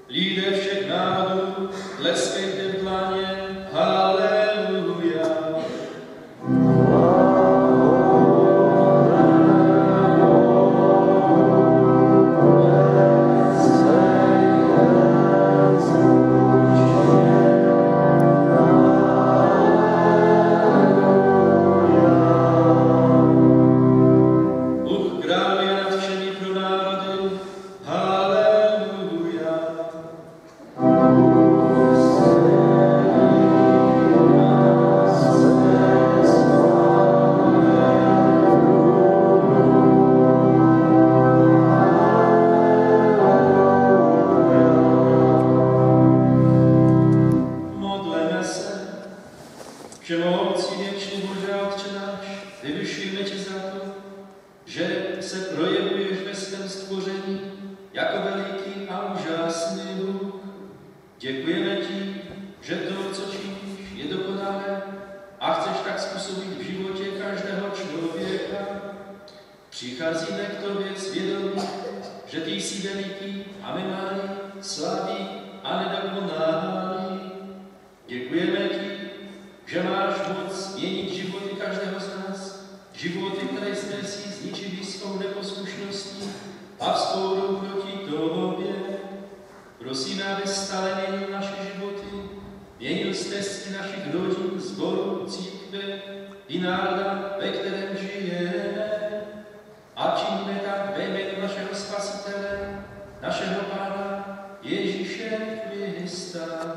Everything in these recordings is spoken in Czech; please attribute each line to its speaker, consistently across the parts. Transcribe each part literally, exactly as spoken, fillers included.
Speaker 1: Lidé všech národů, tleskejte v dlaně, haleluja. Přicházíme k tobě svědomí, že ty jsi veliký a my malí, slabí a nedokonalí. Děkujeme ti, že máš moc měnit životy každého z nás, životy, které jsme si zničili svou neposlušností a vzpourou proti tobě. Prosíme, aby stále měnil naše životy, měnil stezky našich rodin, sborů, církve i národa, ve kterém žijeme. A činíme tak ve jménu našeho Spasitele, našeho Pána Ježíše Krista.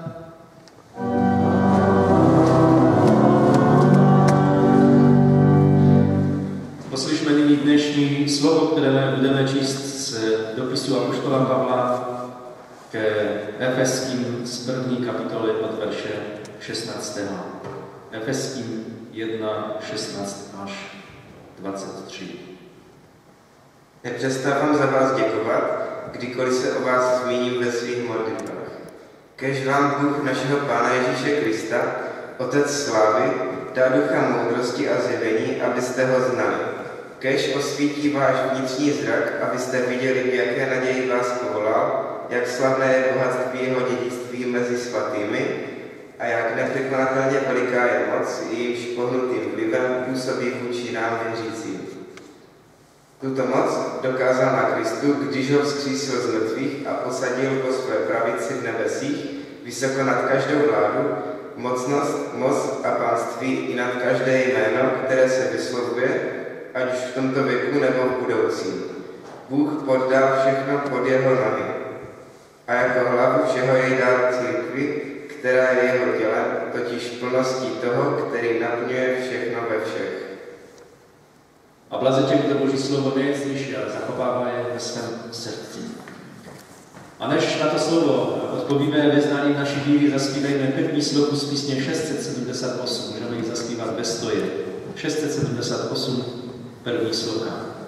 Speaker 1: Poslyšme nyní dnešní slovo, které budeme číst z dopisu apoštola Pavla ke Efeským z první kapitoly od verše šestnáctého. Efeským jedna, šestnáct až dvacet tři.
Speaker 2: Nepřestávám za vás děkovat, kdykoliv se o vás zmíním ve svých modlitbách. Kéž vám Bůh našeho Pána Ježíše Krista, Otec slávy, dá ducha moudrosti a zjevení, abyste ho znali. Kéž osvítí váš vnitřní zrak, abyste viděli, v jaké naději vás povolal, jak slavné je bohatství jeho dědictví mezi svatými a jak nepřekonatelně veliká je moc, jejímž pohnutým vlivem působí vůči nám věřícím. Tuto moc dokázal na Kristu, když ho vzkřísil z mrtvých a posadil po své pravici v nebesích, vysoko nad každou vládu, mocnost, moc a pánství i nad každé jméno, které se vyslovuje, ať už v tomto věku nebo v budoucím. Bůh poddal všechno pod jeho nohy. A jako hlavu všeho jej dal církvi, která je jeho tělem, totiž plností toho, který naplňuje všechno ve všech.
Speaker 1: A blaze těm, kdo Boží slovo neslyší a zachovává je ve svém srdci. A než na to slovo odpovíme vyznáním naší víry, zaspívejme první sloku z písně šest set sedmdesát osm. Můžeme ji zaspívat bez stoje. šest set sedmdesát osm, první sloka.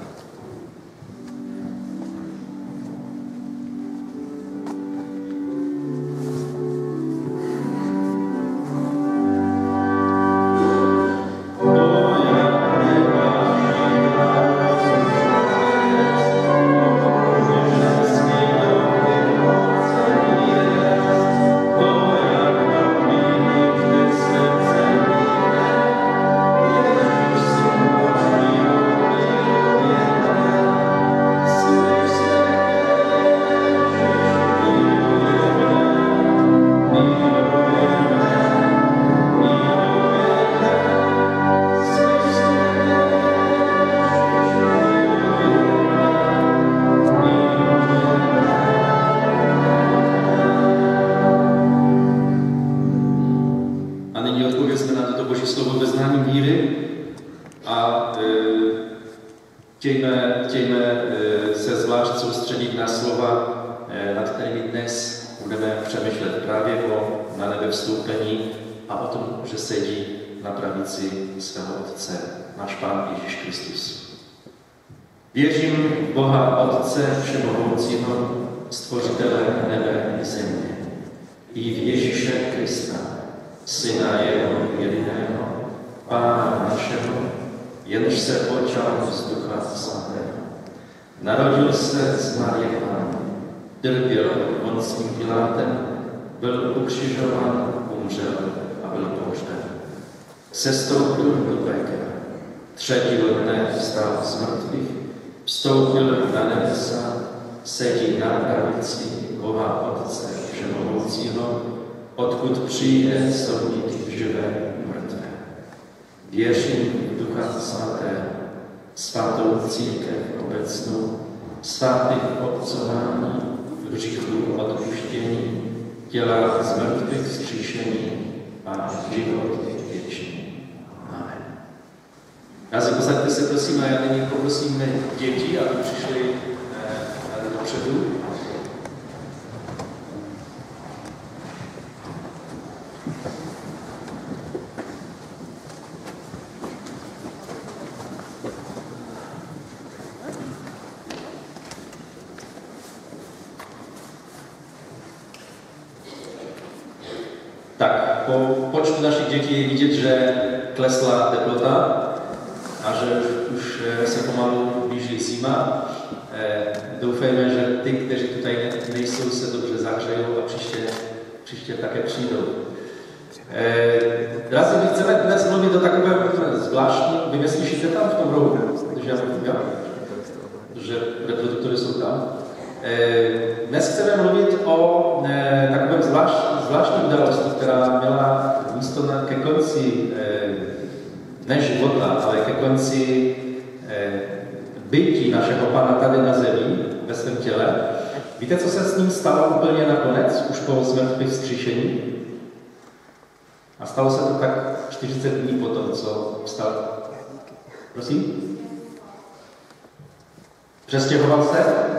Speaker 1: Věřím v Boha Otce Všemohoucího, Stvořitele nebe i země, i v Ježíše Krista, Syna jeho jediného, Pána našeho, jenž se počal z Ducha Svatého. Narodil se z Marie Panny, trpěl on svým Pilátem, byl ukřižován, umřel a byl pohřben. Sestoupil do pekel. Třetího dne vstal z mrtvých, vstoupil na nebesa, sedí na pravici Boha Otce Všemohoucího, odkud přijde soudit živé mrtvé. Věřím v Ducha Svatého, svatou církev obecnou, svatých obcování, hříchů odpuštění, těla z mrtvých vzkříšení a život věčný. Amen. Drazí, posaďte se prosím a já nyní poprosím děti, aby přišli eh, dopředu. Tak, po počtu našich dětí je vidět, že klesla teplota a že už, už se pomalu blíží zima. E, doufejme, že ty, kteří tady nejsou, se dobře zahřejou a příště, příště také přijdou. E, Drazí, my chceme dnes mluvit do takové zvláštní, vy mě slyšíte tam v tom rohu, protože já bych že reproduktory jsou tam. Dnes chceme mluvit o e, takovém zvlášť, zvláštní události, která měla místo na, ke konci e, ne života, ale ke konci e, bytí našeho Pána tady na zemi, ve svém těle. Víte, co se s ním stalo úplně nakonec, už po zmrtvých vzkříšení? A stalo se to tak čtyřicet dní potom, co vstal. Prosím? Přestěhoval se?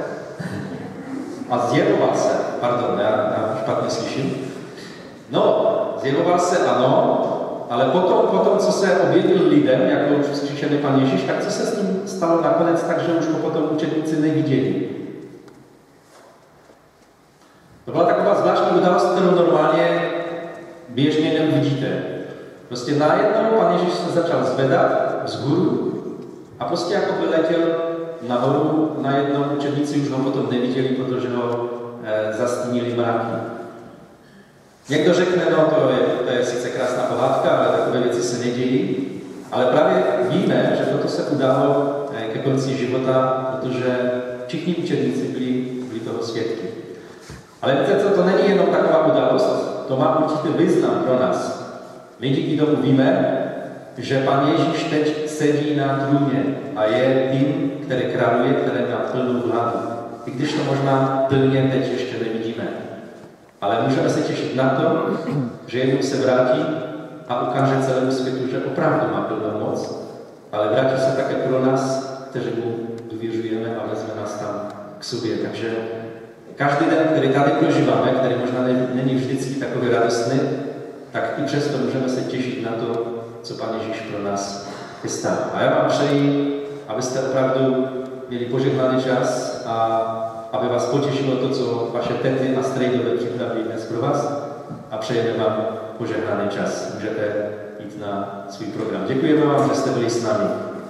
Speaker 1: A zjevoval se, pardon, já, já špatně slyším. No, zjevoval se, ano, ale potom, potom, co se objevil lidem, jako už vzkříšený Pan Ježíš, tak co se s ním stalo nakonec, takže už ho potom učedníci neviděli. To byla taková zvláštní událost, kterou normálně běžně neuvidíte. Prostě najednou Pan Ježíš se začal zvedat vzhůru a prostě jako vyletěl nahoru, najednou učedníci už ho potom neviděli, protože ho e, zastínili mraky. Někdo řekne, no to je, to je sice krásná pohádka, ale takové věci se nedějí, ale právě víme, že toto se událo e, ke konci života, protože všichni učedníci byli, byli toho svědky. Ale víte co, to není jenom taková událost, to má určitý význam pro nás. My díky tomu víme, že Pan Ježíš teď sedí na trůně a je tím, který králuje, který má plnou vládu. I když to možná plně teď ještě nevidíme. Ale můžeme se těšit na to, že jednou se vrátí a ukáže celému světu, že opravdu má plnou moc, ale vrátí se také pro nás, kteří mu důvěřujeme a vezme nás tam k sobě. Takže každý den, který tady prožíváme, který možná není vždycky takový radostný, tak i přesto můžeme se těšit na to, co Pan Ježíš pro nás chystá. A já vám přeji, abyste opravdu měli požehnaný čas a aby vás potěšilo to, co vaše tety a strejdové připraví dnes pro vás. A přejeme vám požehnaný čas. Můžete jít na svůj program. Děkujeme vám, že jste byli s námi.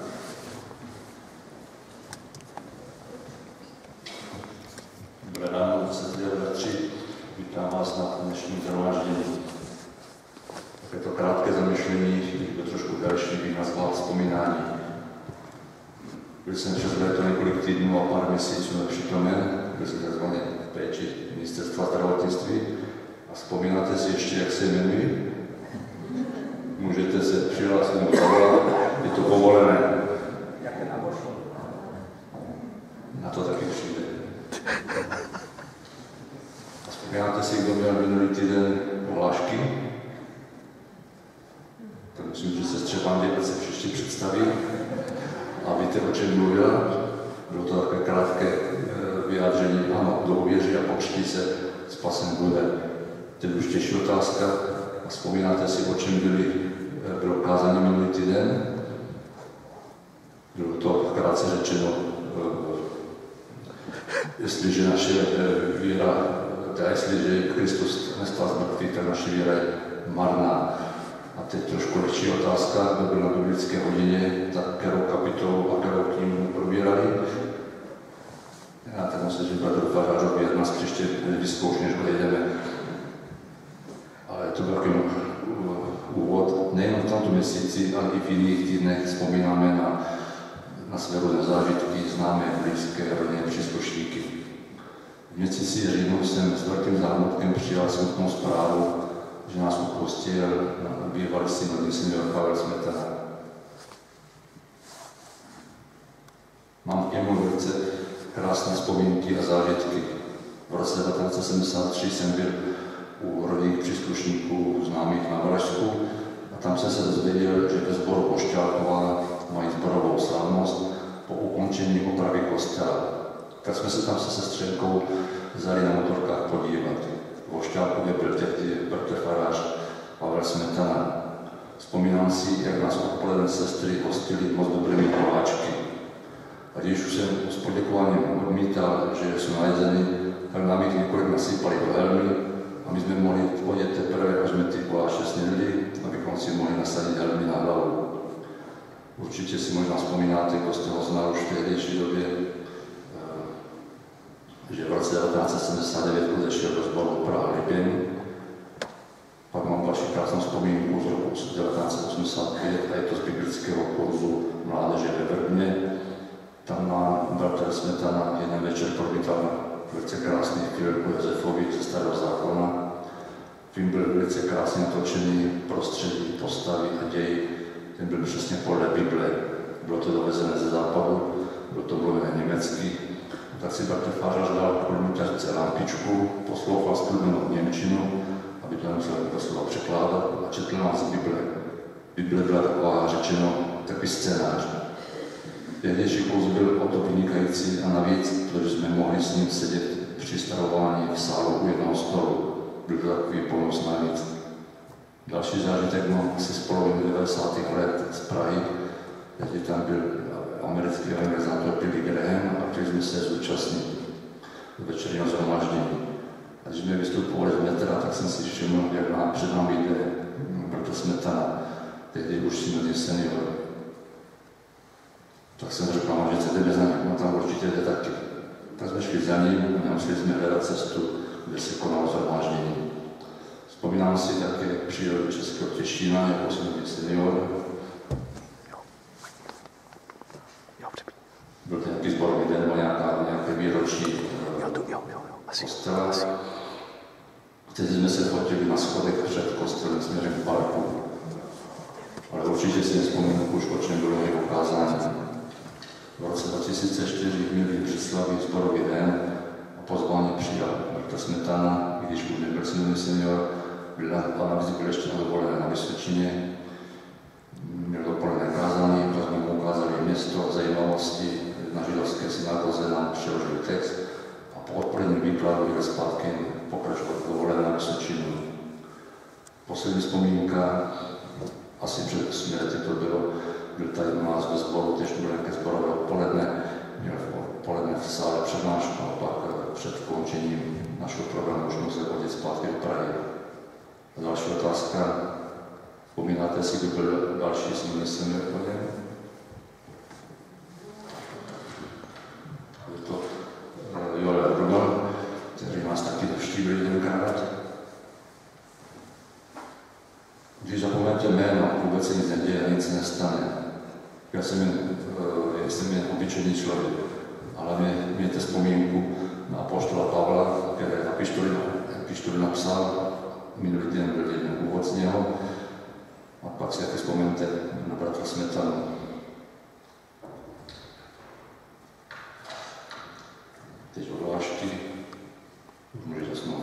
Speaker 3: Dobré ráno, sestry a bratři. Vítám vás na dnešním shromáždění. Je to krátké zamyšlení, je trošku další, bych nazval vzpomínání. Byl jsem přes léto několik týdnů a pár měsíců nepřítomen, byl jsem takzvaně v péči ministerstva zdravotnictví. A vzpomínáte si ještě, jak se jmenuji? Můžete se přihlásit nebo zavolat, je to povolené. Na to taky přijde. A vzpomínáte si, kdo měl minulý týden pohlášky? Tak myslím, že se Střepan Děbec se všichni představí a víte, o čem mluvila. Bylo to takové krátké vyjádření, ano, kdo uvěří a pokřtí se, spasen bude. Teď už těžší otázka. A vzpomínáte si, o čem byli, bylo kázání minulý týden? Bylo to krátce řečeno, jestliže naše víra, teda jestliže Kristus nestal z mrtvých, tak naše víra je marná. A teď trošku lehčí otázka, kdo byl na biblické hodině, tak kterou kapitolu a kterou knihu probírali. Já tak musím říct, bratr Farářovi, jedna z vyzkoušet, než odejdeme. Ale to byl takový úvod. Nejen v tomto měsíci, ale i v jiných týdnech vzpomínáme na, na své různé zážitky, známé, blízké, rodinné příslušníky. V měsíci říjnu jsem s velkým záhmutkem přijal smutnou zprávu, že nás opustil bývalý synodní senior Pavel Smetana. Mám k němu velice krásné vzpomínky a zážitky. V roce devatenáct set sedmdesát tři jsem byl u rodinných příslušníků známých na Valašsku a tam jsem se dozvěděl, že ve sboru Pošťálková mají sborovou slavnost po ukončení opravy kostela. Tak jsme se tam se sestřenkou vzali na motorkách podívat. V Pošťálkově byl tehdy bratr farář Pavel Smetana. Vzpomínám si, jak nás odpoledne sestry hostili moc dobrými koláčky. A když už jsem s poděkováním odmítal, že jsou najezeny, tak nám jich několik nasypali do helmy a my jsme mohli odjet teprve, až jsme ty koláče snědli, abychom si mohli nasadit helmy na hlavu. Určitě si možná vzpomínáte, kdo jste ho znal už v tehdejší době, že v roce devatenáct set sedmdesát devět odešel do sboru Praha-Liběň. Pak mám další krásnou vzpomínku z roku devatenáct set osmdesát pět a je to z biblického kurzu mládeže ve Vrbně. Tam nám bratr Smetana jeden večer promítal velice krásný film o Josefovi ze Starého zákona. Film byl velice krásně natočený, prostředí, postavy a děj. Ten byl přesně podle Bible. Bylo to dovezené ze západu, bylo to mluvené německy. Tak si bratr farář dal promítačce lampičku, poslouchal sklubenou němčinu, aby to nemusel doslova překládat a četl nás z Bible. Bible byla taková řečeno, takový scénář. Tehdejší kurz byl o to vynikající a navíc, protože jsme mohli s ním sedět při starování v sálu u jednoho stolu. Byl to takový bonus navíc. Další zážitek mám asi z poloviny devadesátých let z Prahy, tehdy tam byl americký evangelizátor Billy Graham a chtěli jsme se zúčastnit večerního shromáždění. A když jsme vystupovali z metra, tak jsem si všiml, jak nám před námi jde bratr Smetana, tehdy už synodní senior. Tak jsem řekl, že chcete za ním, no tam určitě jde taky. Tak jsme šli za ním a museli jsme hledat cestu, kde se konalo shromáždění. Vzpomínám si také, jak přijel do Českého Těšína jako synodní senior. Byl to nějaký sborový den nebo nějaká, nějaké výročí kostela. Teď jsme se fotili na schodech před kostelem směrem k parku. Ale určitě si nevzpomínám už, o čem bylo jeho ukázání. V roce dva tisíce čtyři měli v Břeclavi sborový den a pozvání přijal bratr Smetana, i když už nebyl synodní senior, a navíc byl ještě dovolené na Vysočině. Měl dopoledne kázání, to jsme mu ukázali město, zajímavosti, na židovské synagoze nám přeložil text a po odpoledním výkladu jel zpátky pokračovat dovolené na Vysočinu. Poslední vzpomínka, asi před osmi lety to bylo, byl tady u nás ve sboru, tež byl nějaké zborové odpoledne, měl odpoledne v sále přednášku a pak před končením našeho programu už musel odjet zpátky do Prahy. A další otázka, vzpomínáte si, kdo byl další synodní senior po něm? Je to uh, Joel Brugal, který nás taky navštívil jedenkrát. Když zapomenete jméno, vůbec se nic neděje a nic se nestane. Já jsem jen, uh, jsem jen obyčejný člověk, ale mě, mějte vzpomínku na apoštola Pavla, který epištoli napsal. Minulý den byl jeden úvod z něho a pak si taky vzpomeňte na bratra Smetanu. Teď odvážky, už můžete snout.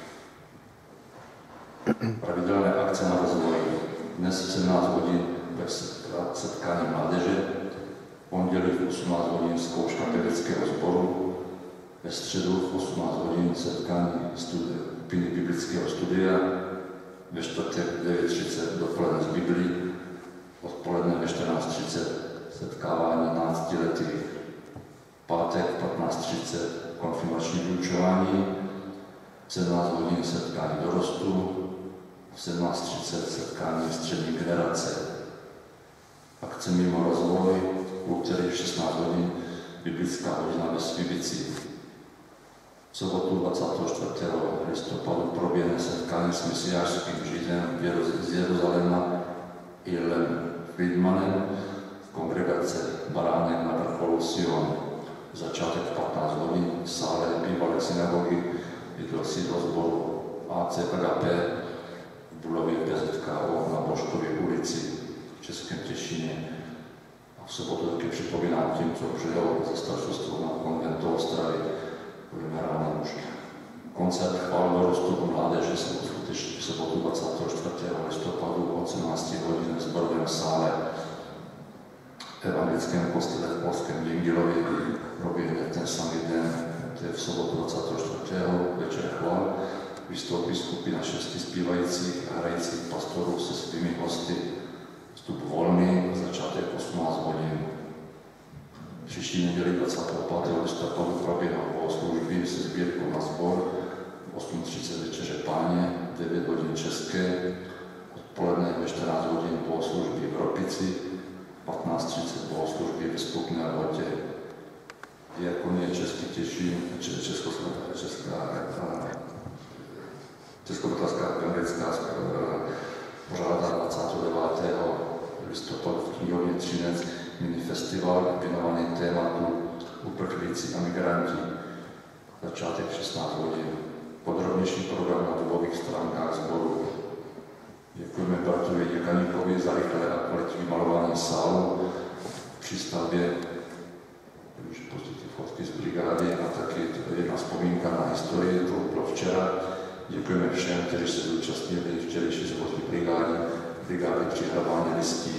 Speaker 3: Pravidelné akce na rozvoj. Dnes v sedmnáct hodin setkání mládeže, v pondělí v osmnáct hodin zkouška pěveckého sboru, ve středu v osmnáct hodin setkání studie, biblického studia, ve čtvrtek v devět třicet dopoledne z Biblii, odpoledne ve čtrnáct třicet setkávání náctiletých, pátek v patnáct třicet konfirmační vyučování, v sedmnáct hodin setkání dorostu, v sedmnáct třicet setkání střední generace. Akce mimo rozvoj, v úterý v šestnáct hodin biblická hodina ve Svibici. V sobotu dvacátého čtvrtého listopadu proběhne setkání s mesiářským židem z Jeruzaléma Ilem Friedmanem v kongregace Baránek na vrcholu Sion. Začátek v patnáct hodin v sále bývalé synagogy bydlel sídlo sboru A C K P v budově P Z K O na Božkově ulici v Českém Těšíně. A v sobotu taky připomínám tím, co přijel ze staršostvu na konventu Ostravy, pojmenáno už. Koncert chválného rozstupu mládeže se uskuteční v sobotu dvacátého čtvrtého listopadu o osmnácti hodin v sborovém sále evangelickém kostele v polském Děngilově. Proběhne ten samý den, to je v sobotu dvacátého čtvrtého večer chvál. Vystoupí skupina šesti zpívajících a hrajících pastorů se svými hosty. Vstup volný, začátek osmnáct hodin. Příští neděli dvacátého pátého listopadu proběhnou bohoslužby se sbírkou na sbor, osm třicet večeře Páně, devět hodin české, odpoledne ve čtrnáct hodin bohoslužby v Ropici, patnáct třicet bohoslužby ve Stupné Lhotě. Diakonie Český Těšín, Československá, Česká, Českobratrské evangelická pořádá dvacátého devátého listopadu v knihovně Třinec mini festival věnovaný tématu uprchlíci a migranti. Začátek šestnáct hodin. Podrobnější program na webových stránkách sboru. Děkujeme Bartovi Děkaníkovi za rychlé a kvalitní vymalování sálu v přístavbě. Už pustíte fotky z brigády a taky jedna vzpomínka na historii, to bylo včera. Děkujeme všem, kteří se zúčastnili včerejší sobotní brigády, brigády při hrabání listí.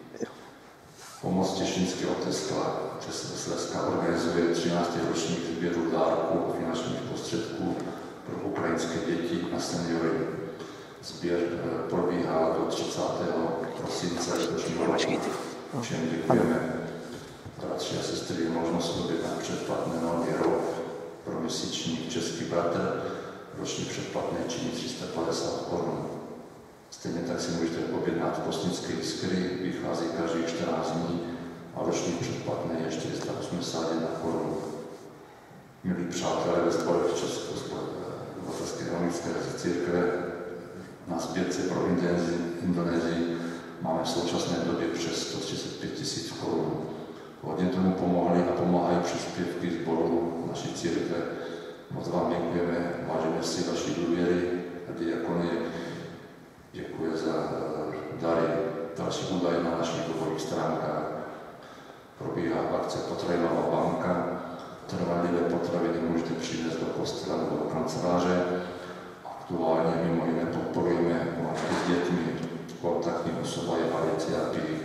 Speaker 3: Pomoc Těšínský otec Slezska organizuje třináctý ročník sběru dárků a finančních prostředků pro ukrajinské děti a seniory. Sběr probíhá do třicátého prosince letošního roku. Všem děkujeme. Bratři a sestry, možnost objednat předplatné nový rok pro měsíčník Český bratr. Roční předplatné činí tři sta padesát korun. Stejně tak si můžete objednat postnické jiskry, vychází každých čtrnáct dní a roční předplatné je čtyři sta osmdesát jedna korun. Milí přátelé ve sborech Československé evangelické církve, na sbírce pro Indonésii máme v současné době přes sto třicet pět tisíc korun. Hodně tomu pomohli a pomáhají příspěvky sboru naší církve. Moc vám děkujeme, vážíme si vaší důvěry a diakonie. Děkuji za dary. Další údaje na našich webových stránkách. Probíhá akce Potravinová banka. Trvanlivé potraviny můžete přinést do kostela nebo do kanceláře. Aktuálně mimo jiné podporujeme matky s dětmi. Kontaktní osoba je Alicia Pík.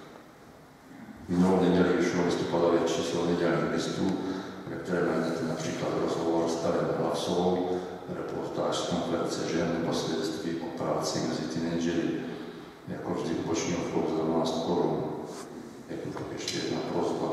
Speaker 3: Minulou neděli vyšlo listopadové číslo nedělních listů, ve které najdete například rozhovor s Karem Hlavsovou, reportáž z konference žen nebo svědectví o práci mezi teenagery. Jako vždy boční obchod za dvanáct korun. Je tu ještě jedna prosba.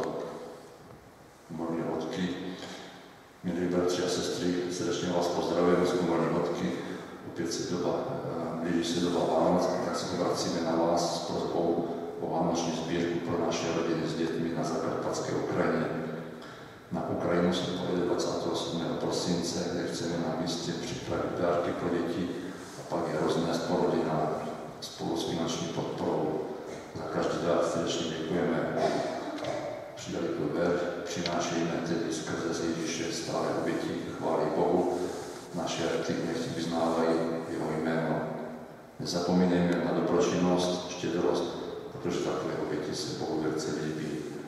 Speaker 3: Komorní hodky. Milí bratři a sestry, srdečně vás pozdravujeme z komorní hodky. Opět se doba, blíží se doba Vánoc, tak se obracíme na vás s prosbou o vánoční sbírku pro naše rodiny s dětmi na zakarpatské Ukrajině. Na Ukrajinu se pojede dvacátého osmého prosince, kde chceme na místě připravit dárky pro děti a pak je roznést po rodinách spolu s finanční podporou. Za každý dár srdečně děkujeme. Přidali tu ver, přinášejme tedy skrze Ježíše stále oběti, chválí Bohu. Naše rty nechť vyznávají jeho jméno. Nezapomínejme na dobročinnost, štědrost, protože takové oběti se Bohu velice líbí.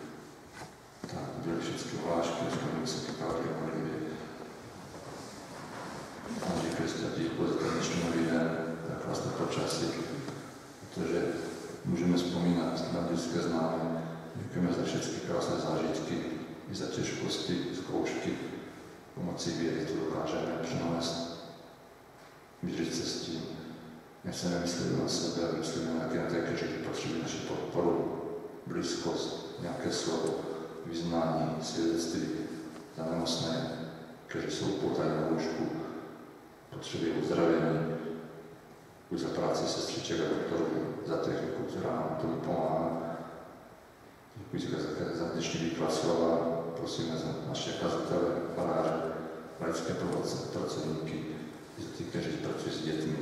Speaker 3: Tak byly všechny hlášky, jsme se kypáky a modlivě. Pane Kriste, děkuji za ten dnešní nový den, tak krásné počasí, protože můžeme vzpomínat na blízké známé. Děkujeme za všechny krásné zážitky i za těžkosti, zkoušky. Pomocí věry to dokážeme přinést. Mířit se s tím. Nechceme myslet na sebe, ale myslíme na nějaké, kteří potřebují naši podporu, blízkost, nějaké slovo, vyznání, svědectví za nemocné, kteří jsou poutaní na lůžku, potřebují uzdravení, buď za práci sestřiček a doktorů, za techniku, která nám tomu pomáhá. Děkuji za, za dnešní výklad slova, prosíme za naše kazatele, faráře, pedagogické pracovníky, ty, kteří pracují s dětmi.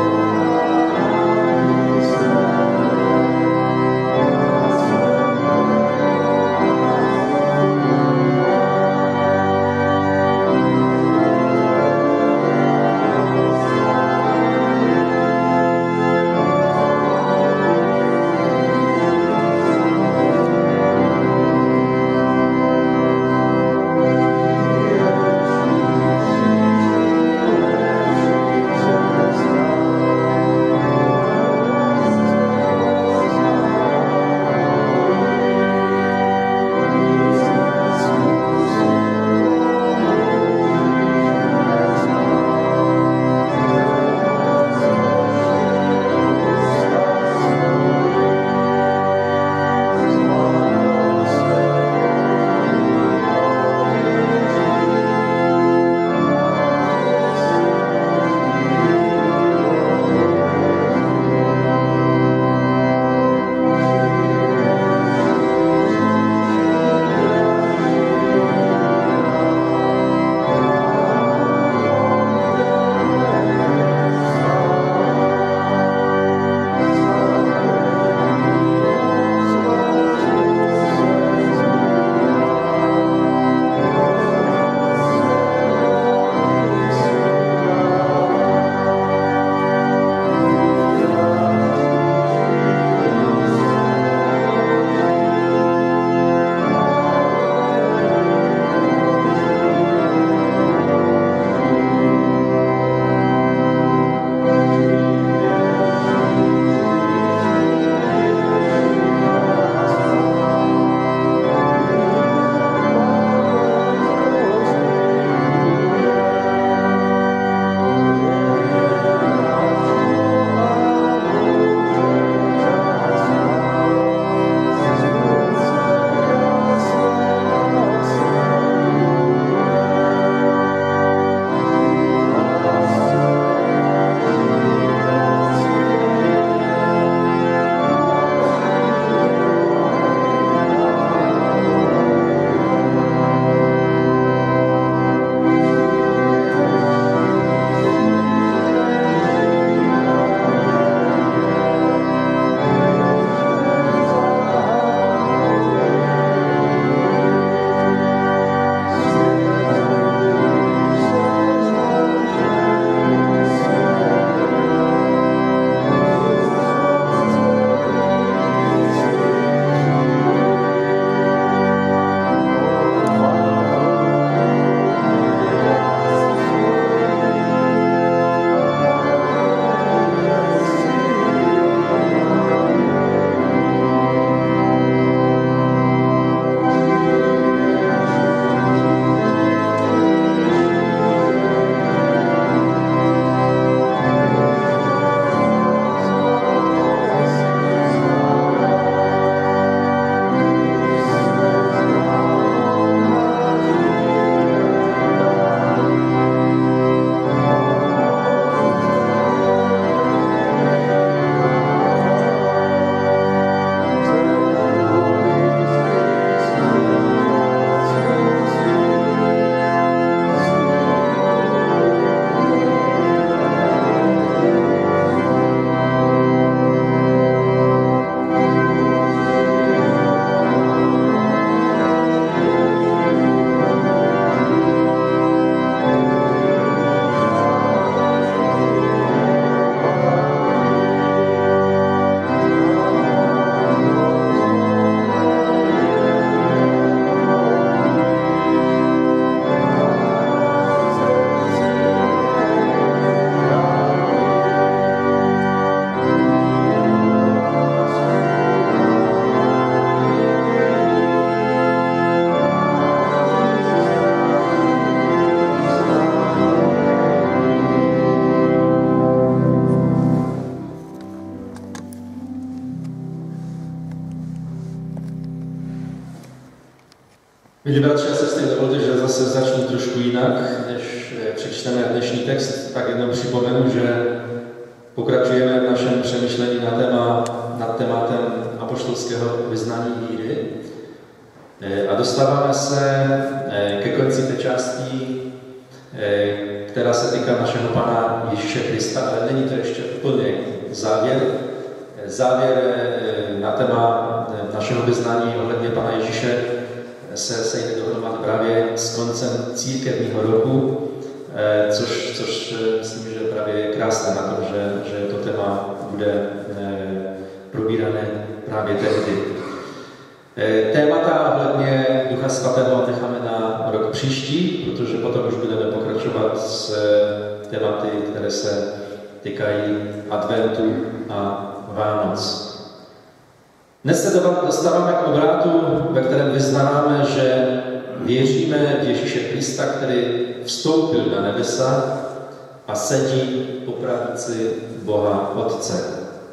Speaker 4: Thank
Speaker 1: Milí bratři a sestry, dovolte, že zase začnu trošku jinak, než přečteme dnešní text. Tak jednou připomenu, že pokračujeme v našem přemýšlení na téma, nad tématem apoštolského vyznání víry. A dostáváme se ke konci té části, která se týká našeho Pana Ježíše Krista, ale není to ještě úplně závěr. Závěr na téma našeho vyznání ohledně Pana Ježíše se sejde dohromady právě s koncem církevního roku, což, což myslím, že právě je krásné na tom, že, že to téma bude probírané právě tehdy. Témata ohledně Ducha Svatého necháme na rok příští, protože potom už budeme pokračovat s tématy, které se týkají adventu a Vánoc. Dnes se dostáváme k obrátu, ve kterém vyznáváme, že věříme v Ježíše Krista, který vstoupil na nebesa a sedí po pravici Boha Otce.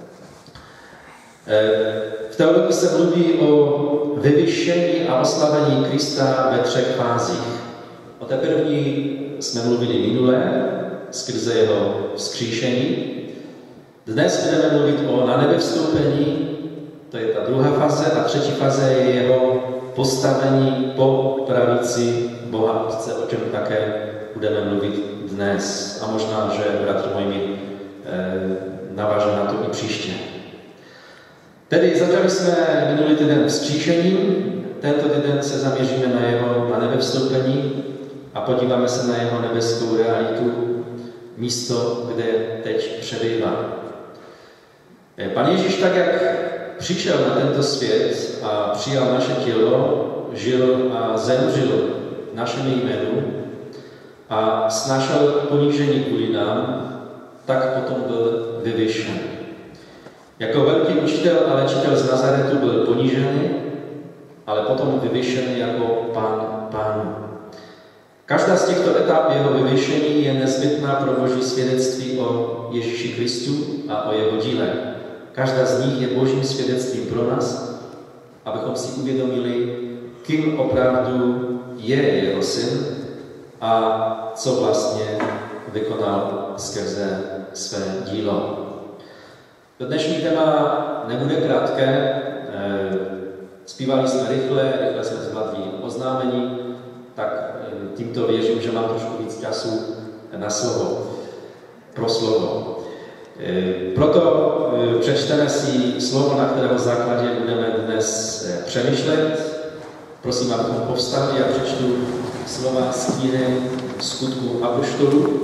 Speaker 1: V teologii se mluví o vyvyšení a oslavení Krista ve třech fázích. O té první jsme mluvili minulé, skrze jeho vzkříšení. Dnes budeme mluvit o na nebe vstoupení, to je ta druhá fáze, a třetí fáze je jeho postavení po pravici Boha Otce, o čem také budeme mluvit dnes. A možná, že bratři moji mi eh, naváže na to i příště. Tedy začali jsme minulý týden vzkříšením, tento týden se zaměříme na jeho na nebe vstoupení a podíváme se na jeho nebeskou realitu, místo, kde teď přebývá. Pan Ježíš, tak jak přišel na tento svět a přijal naše tělo, žil a zemřel našemu jménu a snášel ponížení kvůli nám, tak potom byl vyvyšen. Jako velký učitel a léčitel z Nazaretu byl ponížený, ale potom vyvyšen jako Pán Pánů. Každá z těchto etap jeho vyvyšení je nezbytná pro Boží svědectví o Ježíši Kristu a o jeho díle. Každá z nich je Božím svědectvím pro nás, abychom si uvědomili, kým opravdu je jeho syn a co vlastně vykonal skrze své dílo. To dnešní téma nebude krátké, zpívali jsme rychle, rychle jsme zvládli oznámení, tak tímto věřím, že mám trošku víc času na slovo, pro slovo. Proto přečteme si slovo, na kterého základě budeme dnes přemýšlet. Prosím, abychom povstali a přečtu slova z knihy Skutků apoštolů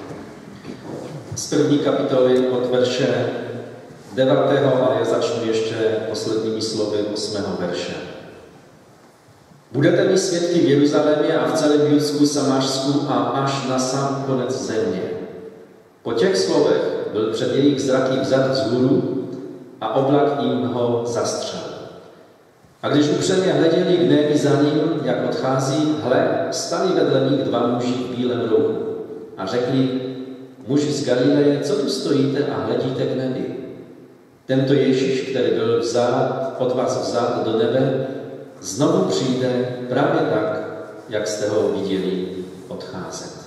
Speaker 1: z první kapitoly od verše devátého, ale já začnu ještě posledními slovy osmého verše. Budete mi svědky v Jeruzalémě a v celém Judsku, Samářsku a až na sám konec země. Po těch slovech byl před jejich zraky vzat vzhůru a oblak jim ho zastřel. A když upřemě hleděli k nebi za ním, jak odchází, hle, stali vedle nich dva muži v bílém rohu a řekli, muži z Galileje, co tu stojíte a hledíte k nebi? Tento Ježíš, který byl vzát, od vás vzat do nebe, znovu přijde právě tak, jak jste ho viděli odcházet.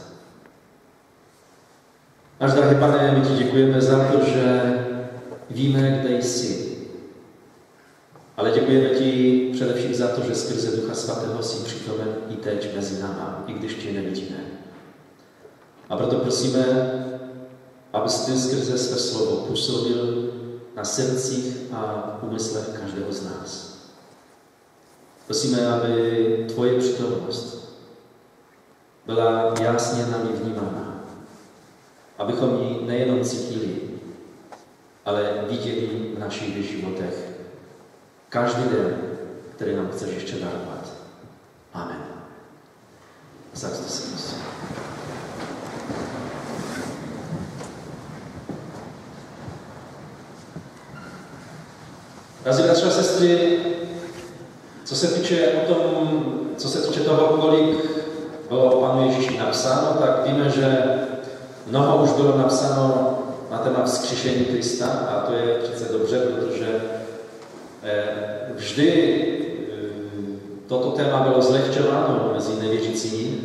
Speaker 1: Náš drahý Pane, my ti děkujeme za to, že víme, kde jsi. Ale děkujeme ti především za to, že skrze Ducha Svatého jsi přítomen i teď mezi náma, i když tě nevidíme. A proto prosíme, abys ty skrze své slovo působil na srdcích a úmyslech každého z nás. Prosíme, aby tvoje přítomnost byla jasně námi vnímána, abychom ji nejenom cítili, ale viděli v našich životech každý den, který nám chceš ještě darovat. Amen. Začte se prosím. Drazí bratři a sestry, co se týče o tom, co se týče toho, kolik bylo o Panu Ježíši napsáno, tak víme, že mnoho už bylo napsáno na téma vzkříšení Krista a to je přece dobře, protože vždy toto téma bylo zlehčováno mezi nevěřícími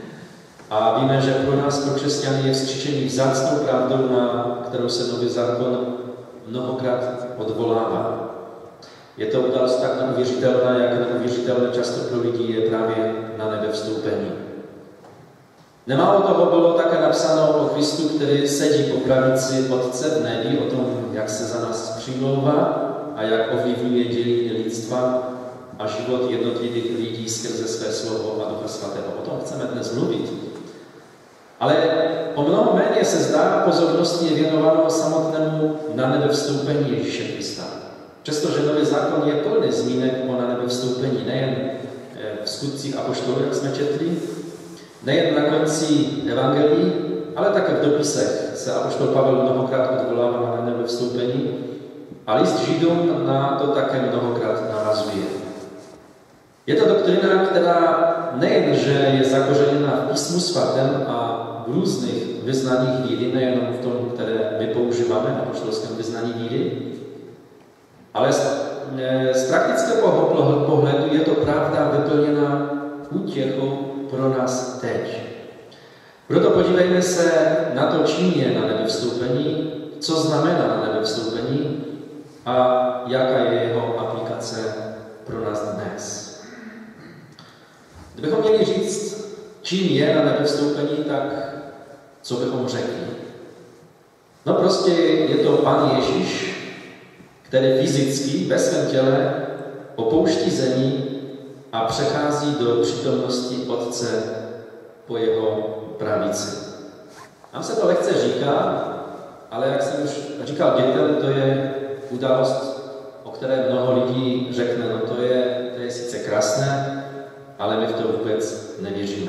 Speaker 1: a víme, že pro nás, pro křesťany, je vzkříšení vzácnou pravdou, na kterou se Nový zákon mnohokrát odvolává. Je to událost tak neuvěřitelná, jak neuvěřitelné často pro lidi je právě na nebe vstoupení. Nemálo toho bylo také napsáno o Kristu, který sedí po pravici Otce v nebi, o tom, jak se za nás přimlouvá a jak ovlivňuje dějiny lidstva a život jednotlivých lidí skrze své slovo a Ducha Svatého. O tom chceme dnes mluvit. Ale o mnoho méně se zdá pozornosti je věnováno samotnému na nebe vstoupení Ježíše Krista. Přestože Nový zákon je plný zmínek o na nebe vstoupení, nejen v skutcích apoštolů, jak jsme četli, nejen na konci evangelií, ale také v dopisech se apoštol Pavel mnohokrát odvolává na nebe vstoupení a list Židům na to také mnohokrát navazuje. Je to doktrina, která nejen, že je zakořeněna v písmu svatém a v různých vyznáních víry, nejenom v tom, které my používáme na apoštolském vyznání víry, ale z praktického pohledu je to pravda vyplněná útěchou pro nás teď. Proto podívejme se na to, čím je na nebe vstoupení, co znamená na nebe vstoupení a jaká je jeho aplikace pro nás dnes. Kdybychom měli říct, čím je na nebe vstoupení, tak co bychom řekli? No prostě je to Pán Ježíš, který fyzicky ve svém těle opouští zemi a přechází do přítomnosti Otce po jeho pravici. Nám se to lehce říká, ale jak jsem už říkal dětem, to je událost, o které mnoho lidí řekne, no to je, to je sice krásné, ale my v to vůbec nevěříme.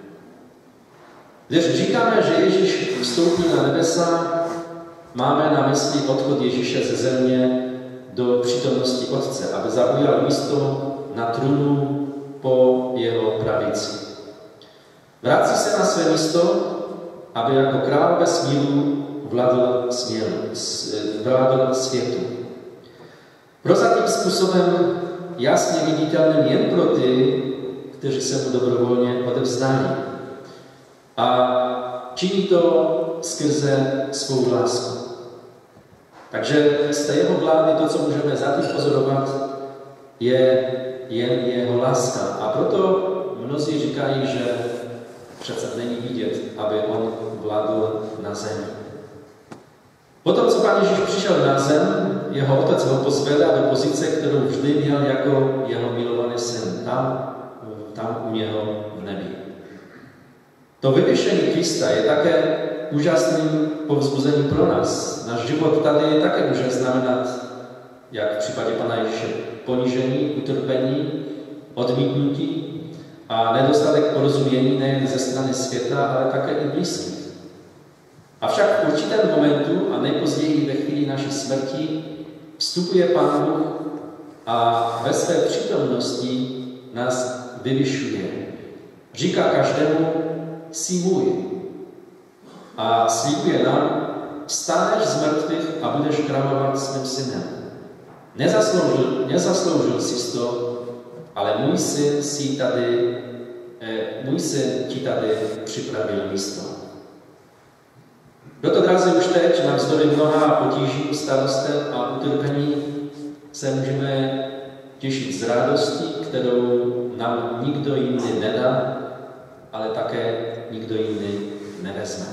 Speaker 1: Když říkáme, že Ježíš vstoupí na nebesa, máme na mysli odchod Ježíše ze země do přítomnosti Otce, aby zaujal místo na trůnu po jeho pravici. Vrací se na své místo, aby jako král vesmíru vládl, směru, vládl světu. Prozatím způsobem jasně viditelným jen pro ty, kteří se mu dobrovolně odevzdali. A činí to skrze svou lásku. Takže z té jeho vlády to, co můžeme zatím pozorovat, je jen jeho láska. A proto mnozí říkají, že přece není vidět, aby on vládl na zemi. Potom, co Pán Ježíš přišel na zem, jeho otec ho pozvedá do pozice, kterou vždy měl jako jeho milovaný syn, tam, tam u něho v nebi. To vyvěšení Krista je také úžasným povzbuzením pro nás. Náš život tady také může znamenat, jak v případě Pana Ježíše, ponížení, utrpení, odmítnutí a nedostatek porozumění nejen ze strany světa, ale také i blízkých. Avšak v určitém momentu a nejpozději ve chvíli naší smrti vstupuje Pán Bůh a ve své přítomnosti nás vyvyšuje. Říká každému, jsi můj. A slibuje nám, vstaneš z mrtvých a budeš kráľovať s mým synem. Nezasloužil, nezasloužil si to, ale můj syn, si tady, eh, můj syn ti tady připravil místo. Proto, drazí, už teď, navzdory mnoha potíží, starostem a utrpení, se můžeme těšit z radosti, kterou nám nikdo jiný nedá, ale také nikdo jiný nevezme.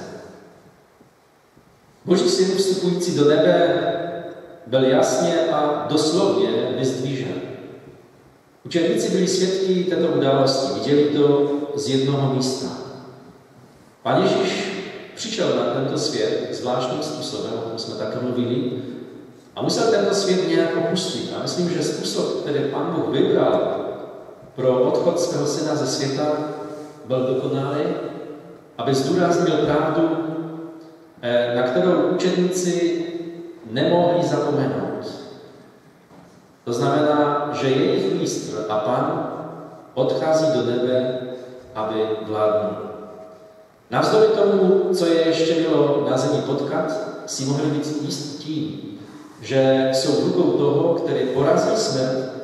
Speaker 1: Boží syn vstupující do nebe byl jasně a doslovně vyzdvížen. Učeníci byli svědky této události, viděli to z jednoho místa. Pán Ježíš přišel na tento svět zvláštním způsobem, o tom jsme také mluvili, a musel tento svět nějak opustit. A myslím, že způsob, který Pán Bůh vybral pro odchod svého syna ze světa, byl dokonalý, aby zdůraznil pravdu, na kterou učedníci nemohli zapomenout. To znamená, že jejich mistr a Pán odchází do nebe, aby vládnul. Navzdory tomu, co je ještě mělo na zemi potkat, si mohli být jist tím, že jsou v rukou toho, který porazil smrt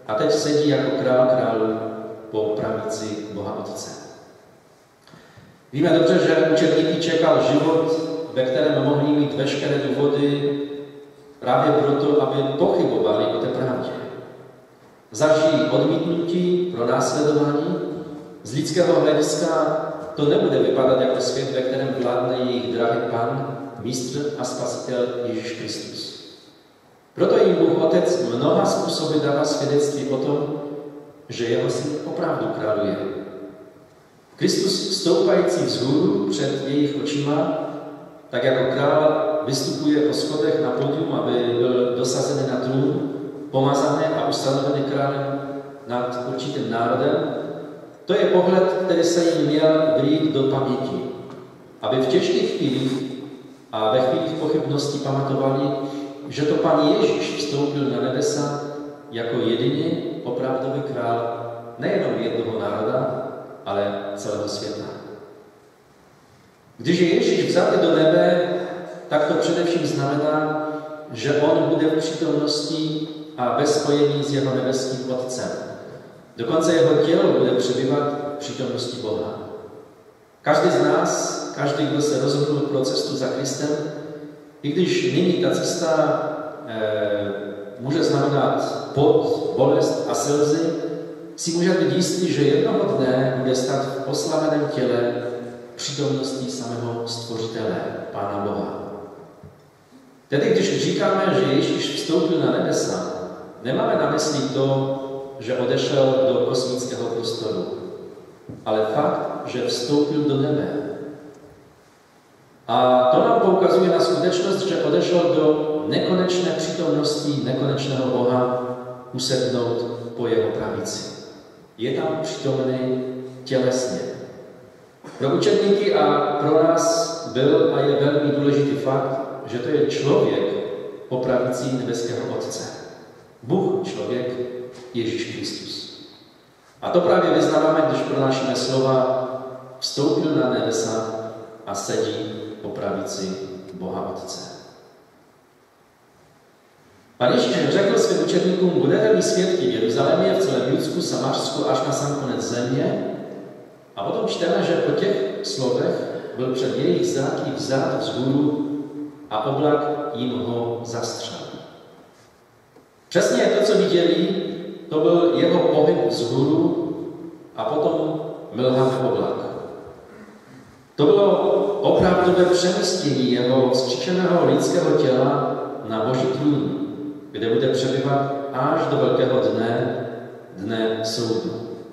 Speaker 4: a teď sedí jako král králů po pravici Boha Otce. Víme dobře, že učedníky čekal život, ve kterém mohli mít veškeré důvody právě proto, aby pochybovali o té pravdě. Zažijí odmítnutí, pronásledování. Z lidského hlediska to nebude vypadat jako svět, ve kterém vládne jejich drahý Pán, mistr a spasitel Ježíš Kristus. Proto jim Bůh Otec mnoha způsoby dává svědectví o tom, že jeho syn opravdu králuje. Kristus stoupající vzhůru před jejich očima, tak jako král vystupuje po schodech na pódium, aby byl dosazený na trůn, pomazaný a ustanovený králem nad určitým národem. To je pohled, který se jim měl vrít do paměti, aby v těžkých chvílích a ve chvílích pochybností pamatovali, že to Pán Ježíš vstoupil na nebesa jako jediný opravdový král nejenom jednoho národa, ale celého světa. Když je Ježíš vzatý do nebe, tak to především znamená, že on bude v přítomnosti a ve spojení s jeho nebeským Otcem. Dokonce jeho tělo bude přebývat v přítomnosti Boha. Každý z nás, každý, kdo se rozhodl pro cestu za Kristem, i když nyní ta cesta e, může znamenat pot, bolest a slzy, si může být jistý, že jednoho dne bude stát v oslaveném těle přítomností samého Stvořitele, Pána Boha. Tedy, když říkáme, že Ježíš vstoupil na nebesa, nemáme na mysli to, že odešel do kosmického prostoru, ale fakt, že vstoupil do nebe. A to nám poukazuje na skutečnost, že odešel do nekonečné přítomnosti nekonečného Boha usednout po jeho pravici. Je tam přítomný tělesně. Pro učedníky a pro nás byl a je velmi důležitý fakt, že to je člověk po pravici nebeského Otce. Bůh člověk, Ježíš Kristus. A to právě vyznáváme, když pronášíme slova vstoupil na nebesa a sedí po pravici Boha Otce. Pán Ježíš řekl svým učedníkům, budete mi svědky v Jeruzalémě, v celém Judsku, Samařsku, až na sám konec země. A potom čteme, že po těch slovech byl před jejich záky vzát vzhůru a oblak jim ho zastřel. Přesně to, co viděli, to byl jeho pohyb vzhůru a potom mlhavý oblak. To bylo opravdové přemístění jeho vzkříšeného lidského těla na Boží trůn, kde bude přebývat až do velkého dne, dne soudu.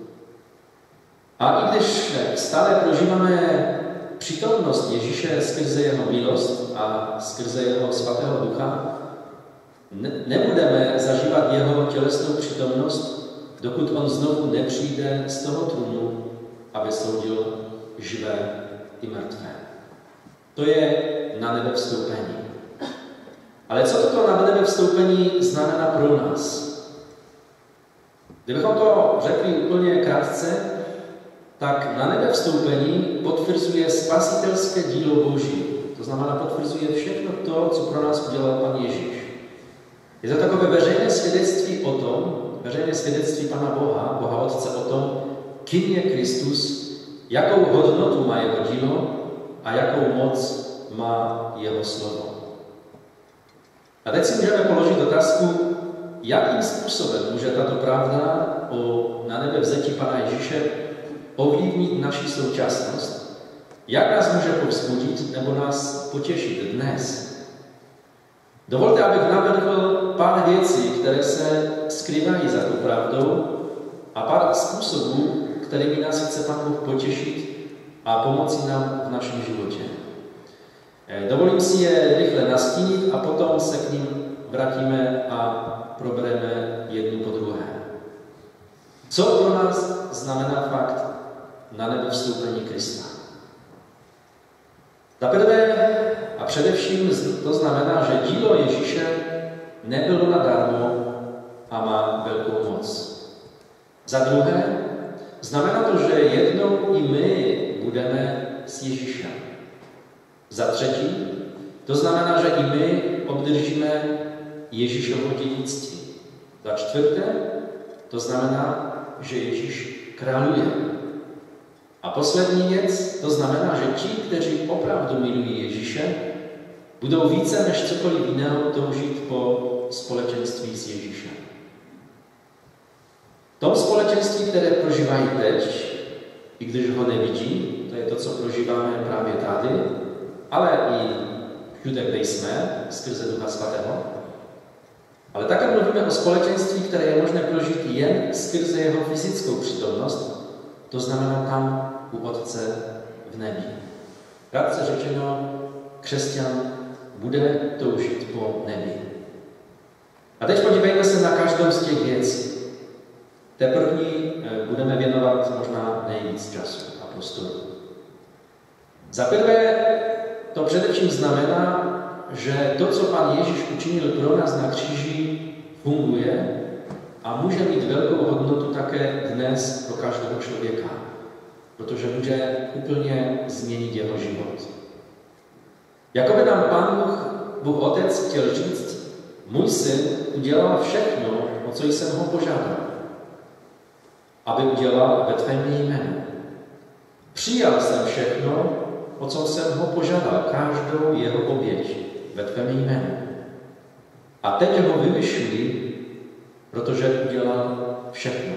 Speaker 4: A i když stále prožíváme přítomnost Ježíše skrze jeho milost a skrze jeho svatého ducha, ne, nebudeme zažívat jeho tělesnou přítomnost, dokud on znovu nepřijde z toho trůnu, aby soudil živé i mrtvé. To je na nebe vstoupení. Ale co toto na nebe vstoupení znamená pro nás? Kdybychom to řekli úplně krátce, tak na nebe vstoupení potvrzuje spasitelské dílo Boží. To znamená, potvrzuje všechno to, co pro nás udělal Pan Ježíš. Je to takové veřejné svědectví o tom, veřejné svědectví Pana Boha, Boha Otce o tom, kým je Kristus, jakou hodnotu má jeho dílo a jakou moc má jeho slovo. A teď si můžeme položit otázku, jakým způsobem může tato pravda o na nebe vzetí Pana Ježíše ovlivnit naši současnost, jak nás může povzbudit nebo nás potěšit dnes. Dovolte, abych navrhl pár věcí, které se skrývají za tu pravdou a pár způsobů, kterými nás chce Pán Bůh potěšit a pomoci nám v našem životě. Dovolím si je rychle nastínit a potom se k ním vrátíme a probereme jednu po druhé. Co pro nás znamená fakt na nebe vstoupení Krista? Za prvé a především to znamená, že dílo Ježíše nebylo nadarmo a má velkou moc. Za druhé, znamená to, že jednou i my budeme s Ježíšem. Za třetí, to znamená, že i my obdržíme Ježíšovo dědictví. Za čtvrté, to znamená, že Ježíš králuje. A poslední věc, to znamená, že ti, kteří opravdu milují Ježíše, budou více než cokoliv jiného toužit po společenství s Ježíšem. V tom společenství, které prožívají teď, i když ho nevidí, to je to, co prožíváme právě tady, ale i všude, kde jsme, skrze Ducha Svatého. Ale také mluvíme o společenství, které je možné prožít jen skrze jeho fyzickou přítomnost, to znamená tam u Otce v nebi. Krátce řečeno, křesťan bude toužit po nebi. A teď podívejme se na každou z těch věcí. Té první budeme věnovat možná nejvíc času a prostoru. Za prvé, to především znamená, že to, co Pán Ježíš učinil pro nás na kříži, funguje a může mít velkou hodnotu také dnes pro každého člověka, protože může úplně změnit jeho život. Jakoby nám Pán Bůh, Bůh Otec chtěl říct, můj syn udělal všechno, o co jsem ho požádal, aby udělal ve tvém jménu. Přijal jsem všechno, o co jsem ho požádal, každou jeho oběť ve tvém jménu. A teď ho vyvyšuji, protože udělal všechno.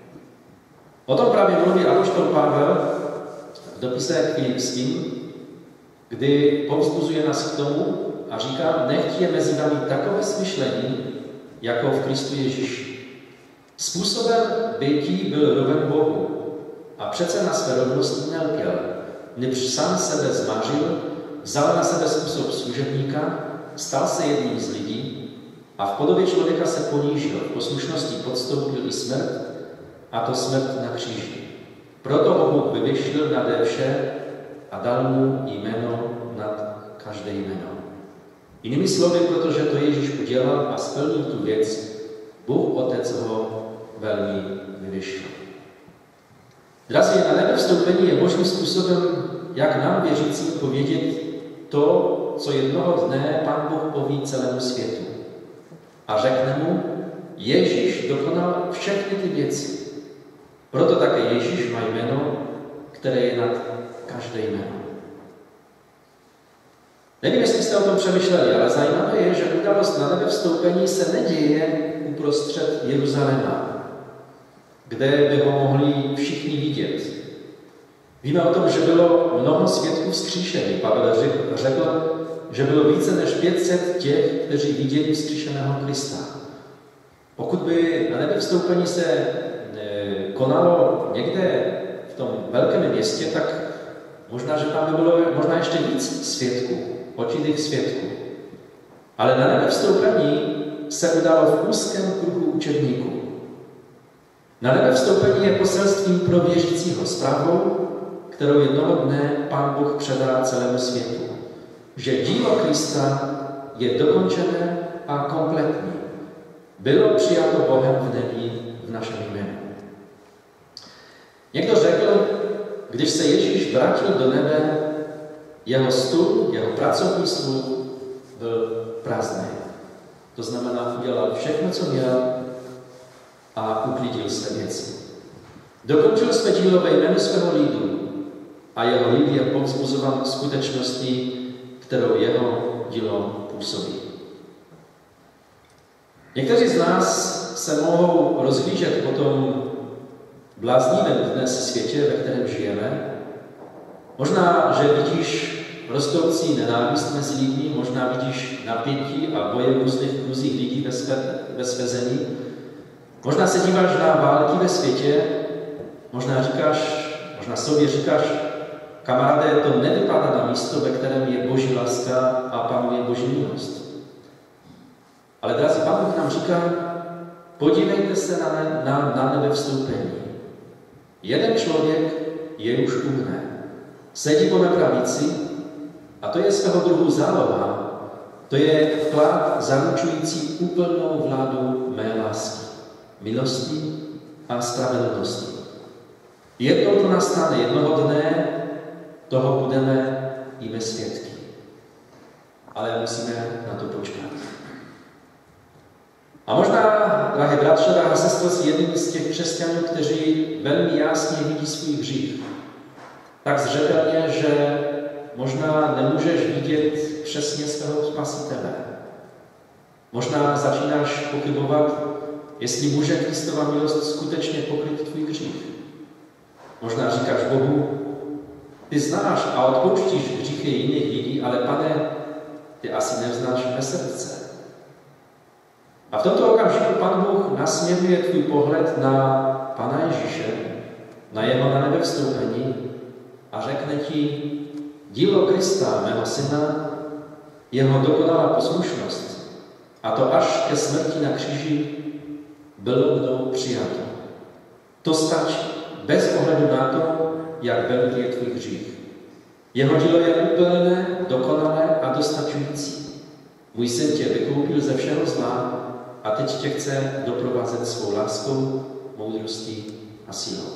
Speaker 4: O tom právě mluví apoštol Pavel v dopise Filipským, kdy povzbuzuje nás k tomu a říká, nechť je mezi námi takové smyšlení, jako v Kristu Ježíši. Způsobem bytí byl roven Bohu a přece na své rovnosti nelpěl, nebož sám sebe zmařil, vzal na sebe způsob služebníka, stal se jedním z lidí a v podobě člověka se ponížil, v poslušnosti podstoupil i smrt, a to smrt na kříži. Proto ho Bůh vyvyšil nade vše a dal mu jméno nad každé jméno. Jinými slovy, protože to Ježíš udělal a splnil tu věc, Bůh Otec ho velmi vyvyšil. Drazí, na nebe vstoupení je možným způsobem, jak nám věřícím povědět to, co jednoho dne Pán Bůh poví celému světu. A řekne mu, Ježíš dokonal všechny ty věci. Proto také Ježíš má jméno, které je nad každé jméno. Nevím, jestli jste o tom přemýšleli, ale zajímavé je, že událost na nebe vstoupení se neděje uprostřed Jeruzaléma, kde by ho mohli všichni vidět. Víme o tom, že bylo mnoho svědků vzkříšených. Pavel řekl, že bylo více než pět set těch, kteří viděli vzkříšeného Krista. Pokud by na nebe vstoupení se konalo někde v tom velkém městě, tak možná, že tam by bylo možná ještě víc svědků, očitých svědků. Ale na nebe vstoupení se udalo v úzkém kruhu učedníků. Na nebe vstoupení je poselstvím pro věřícího zprávou, kterou jednoho dne Pán Bůh předá celému světu. Že dílo Krista je dokončené a kompletní. Bylo přijato Bohem v nebi v našem jménu. Někdo řekl, když se Ježíš vrátil do nebe, jeho stůl, jeho pracovní stůl byl prázdný. To znamená, udělal všechno, co měl a uklidil své věci. Dokončil své dílo ve jménu svého lidu a jeho lid je povzbuzovan skutečností, kterou jeho dílo působí. Někteří z nás se mohou rozhlížet po tom bláznivém dnes světě, ve kterém žijeme. Možná, že vidíš rostoucí nenávist mezi lidmi, možná vidíš napětí a boje v různých kruzích lidí ve své, ve své zemi. Možná se díváš na války ve světě, možná říkáš, možná sobě říkáš, kamaráde, to nevypadá na místo, ve kterém je Boží láska a panuje Boží milost. Ale drazí, Pán Bůh nám říká, podívejte se na, ne, na, na nebe vstoupení. Jeden člověk je už u mne. Sedí po mé pravici a to je svého druhu záloha. To je vklad zaručující úplnou vládu mé lásky, milosti a spravedlnosti. Jednou to nastane, jednoho dne toho budeme i my svědky. Ale musíme na to počkat. A možná, drahé bratře, drahá sestro, si jedním z těch křesťanů, kteří velmi jasně vidí svůj hřích. Tak zřetelně, že možná nemůžeš vidět přesně svého Spasitele. Možná začínáš pochybovat, jestli může Kristova milost skutečně pokryt tvůj hřích. Možná říkáš Bohu, ty znáš a odpouštíš hříchy jiných lidí, ale Pane, ty asi nevznáš mé srdce. A v tomto okamžiku Pan Bůh nasměruje tvůj pohled na Pana Ježíše, na jeho na nebe vstoupení a řekne ti, dílo Krista, mého syna, jeho dokonalá poslušnost, a to až ke smrti na kříži, bylo mnou přijato. To stačí, bez ohledu na to, jak velký je tvůj hřích. Jeho dílo je úplné, dokonalé a dostačující. Můj syn tě vykoupil ze všeho zla a teď tě chce doprovázet svou láskou, moudrostí a sílou.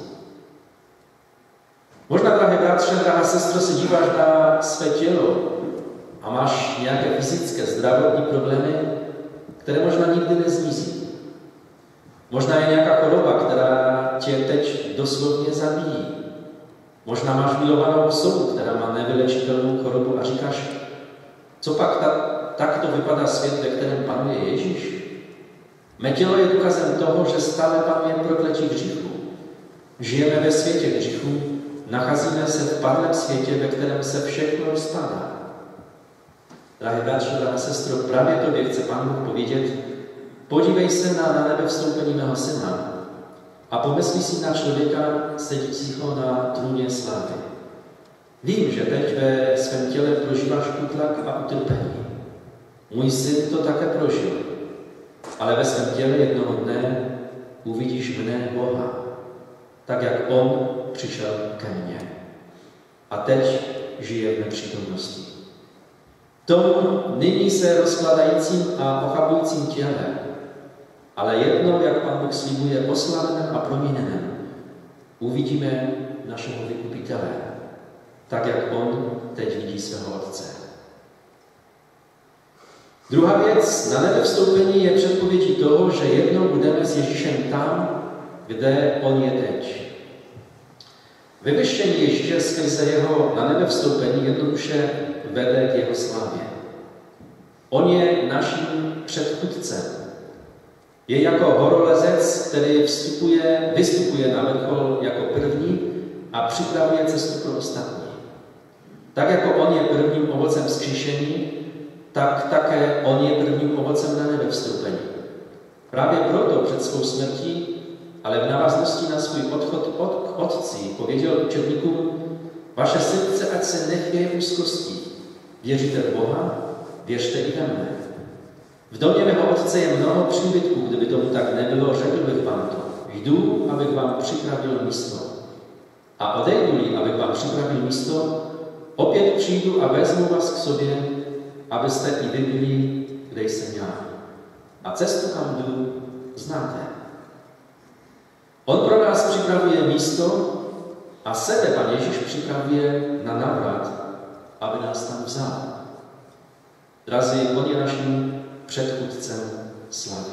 Speaker 4: Možná, drahé bratře, drahá sestro, se díváš na své tělo a máš nějaké fyzické, zdravotní problémy, které možná nikdy nezmizí. Možná je nějaká choroba, která tě teď doslovně zabíjí. Možná máš milovanou osobu, která má nevylečitelnou chorobu a říkáš, co pak ta, takto vypadá svět, ve kterém panuje Ježíš? Mé tělo je důkazem toho, že stále panuje prokletí hříchu. Žijeme ve světě hříchu, nacházíme se v padlém světě, ve kterém se všechno rozpadá. Drahý bratře, drahá sestro, právě tobě chce Pán Bůh povědět, podívej se na, na nebe vstoupení mého syna a pomyslí si na člověka sedícího na trůně slávy. Vím, že teď ve svém těle prožíváš útlak a utrpení. Můj syn to také prožil, ale ve svém těle jednoho dne uvidíš mne Boha, tak jak on přišel ke mně. A teď žije v nepřítomnosti. Tomu nyní se rozkladajícím a pochabujícím těle, ale jednou, jak Pán Bůh slibuje, oslaveném a proměněném, uvidíme našeho vykupitele, tak jak on teď vidí svého Otce. Druhá věc, na nebe vstoupení je předpovědí toho, že jednou budeme s Ježíšem tam, kde on je teď. Vyvyštění Ježíše skrze jeho na nebe vstoupení jednoduše vede k jeho slávě. On je naším předchůdcem. Je jako horolezec, který vstupuje, vystupuje na vrchol jako první a připravuje cestu pro ostatní. Tak jako on je prvním ovocem vzkříšení, tak také on je prvním ovocem na nebe vstoupení. Právě proto před svou smrtí, ale v návaznosti na svůj odchod od, k Otci, pověděl učedníkům, vaše srdce ať se nechvěje úzkostí. Věříte v Boha, věřte i ve mne. V domě mého Otce je mnoho příbytků, kdyby tomu tak nebylo, řekl bych vám to. Jdu, abych vám připravil místo. A odejdu-li, abych vám připravil místo, opět přijdu a vezmu vás k sobě, abyste i vy byli, kde jsem já. A cestu, kam jdu, znáte. On pro nás připravuje místo a sebe Pan Ježíš připravuje na návrat, aby nás tam vzal. Drazí, on je naším předchůdcem slavy.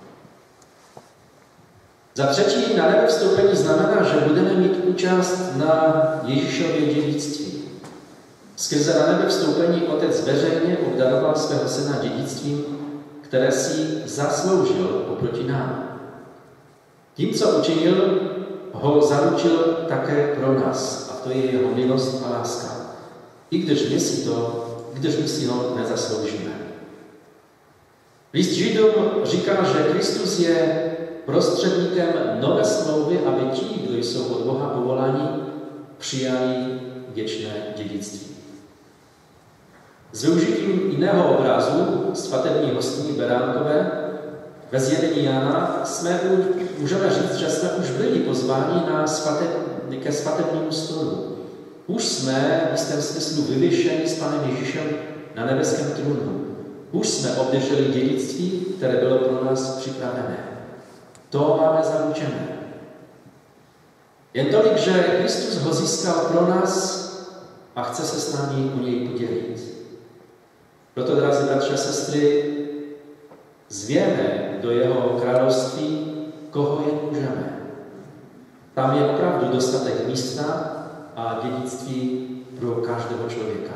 Speaker 4: Za třetí, na nebe vstoupení znamená, že budeme mít účast na Ježíšově dědictví. Skrze na nebe vstoupení Otec veřejně obdaroval svého syna dědictvím, které si zasloužil oproti nám. Tím, co učinil, ho zaručil také pro nás. A to je jeho milost a láska. I když my si to, když my si ho nezasloužíme. List Židům říká, že Kristus je prostředníkem nové smlouvy, aby ti, kdo jsou od Boha povoláni, přijali věčné dědictví. S využitím jiného obrazu svatební hostiny Beránkové ve zjevení Jana jsme, můžeme říct, že jsme už byli pozváni na svateb, ke svatebnímu stolu. Už jsme v jistém smyslu vyvěšeni s Panem Ježíšem na nebeském trůnu. Už jsme obdrželi dědictví, které bylo pro nás připravené. To máme zaručené. Jen tolik, že Kristus ho získal pro nás a chce se s námi o něj podělit. Proto, drazí bratři a sestry, zvěme do jeho království, koho jen můžeme. Tam je opravdu dostatek místa a dědictví pro každého člověka.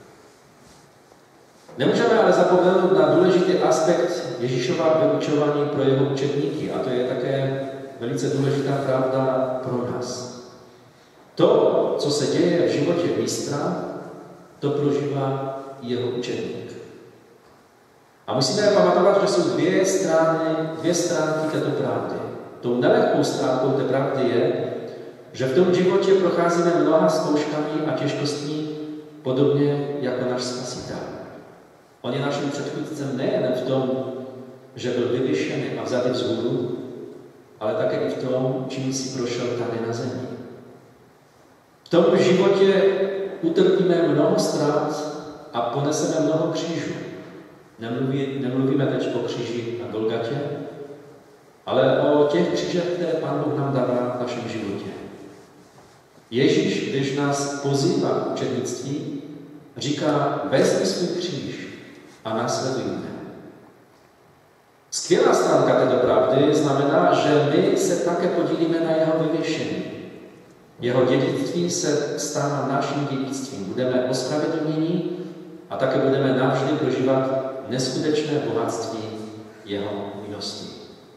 Speaker 4: Nemůžeme ale zapomenout na důležitý aspekt Ježíšova vyučování pro jeho učedníky, a to je také velice důležitá pravda pro nás. To, co se děje v životě mistra, to prožívá jeho učedník. A musíme pamatovat, že jsou dvě strany, dvě stránky této pravdy. Tou nelehkou stránkou té pravdy je, že v tom životě procházíme mnoha zkouškami a těžkostmi, podobně jako náš Spasitel. On je naším předchůdcem nejen v tom, že byl vyvěšený a vzatý vzhůru, ale také i v tom, čím si prošel tady na zemi. V tom životě utrpíme mnoho ztrát a poneseme mnoho křížů. Nemluví, nemluvíme teď o kříži na Golgatě, ale o těch křížech, které Pán Bůh nám dává v našem životě. Ježíš, když nás pozývá k učednictví, říká, vezmi svůj kříž a následuj mě. Skvělá stránka této pravdy znamená, že my se také podílíme na jeho vyvěšení. Jeho dědictví se stává naším dědictvím. Budeme ospravedlněni a také budeme navždy prožívat neskutečné bohatství jeho milosti.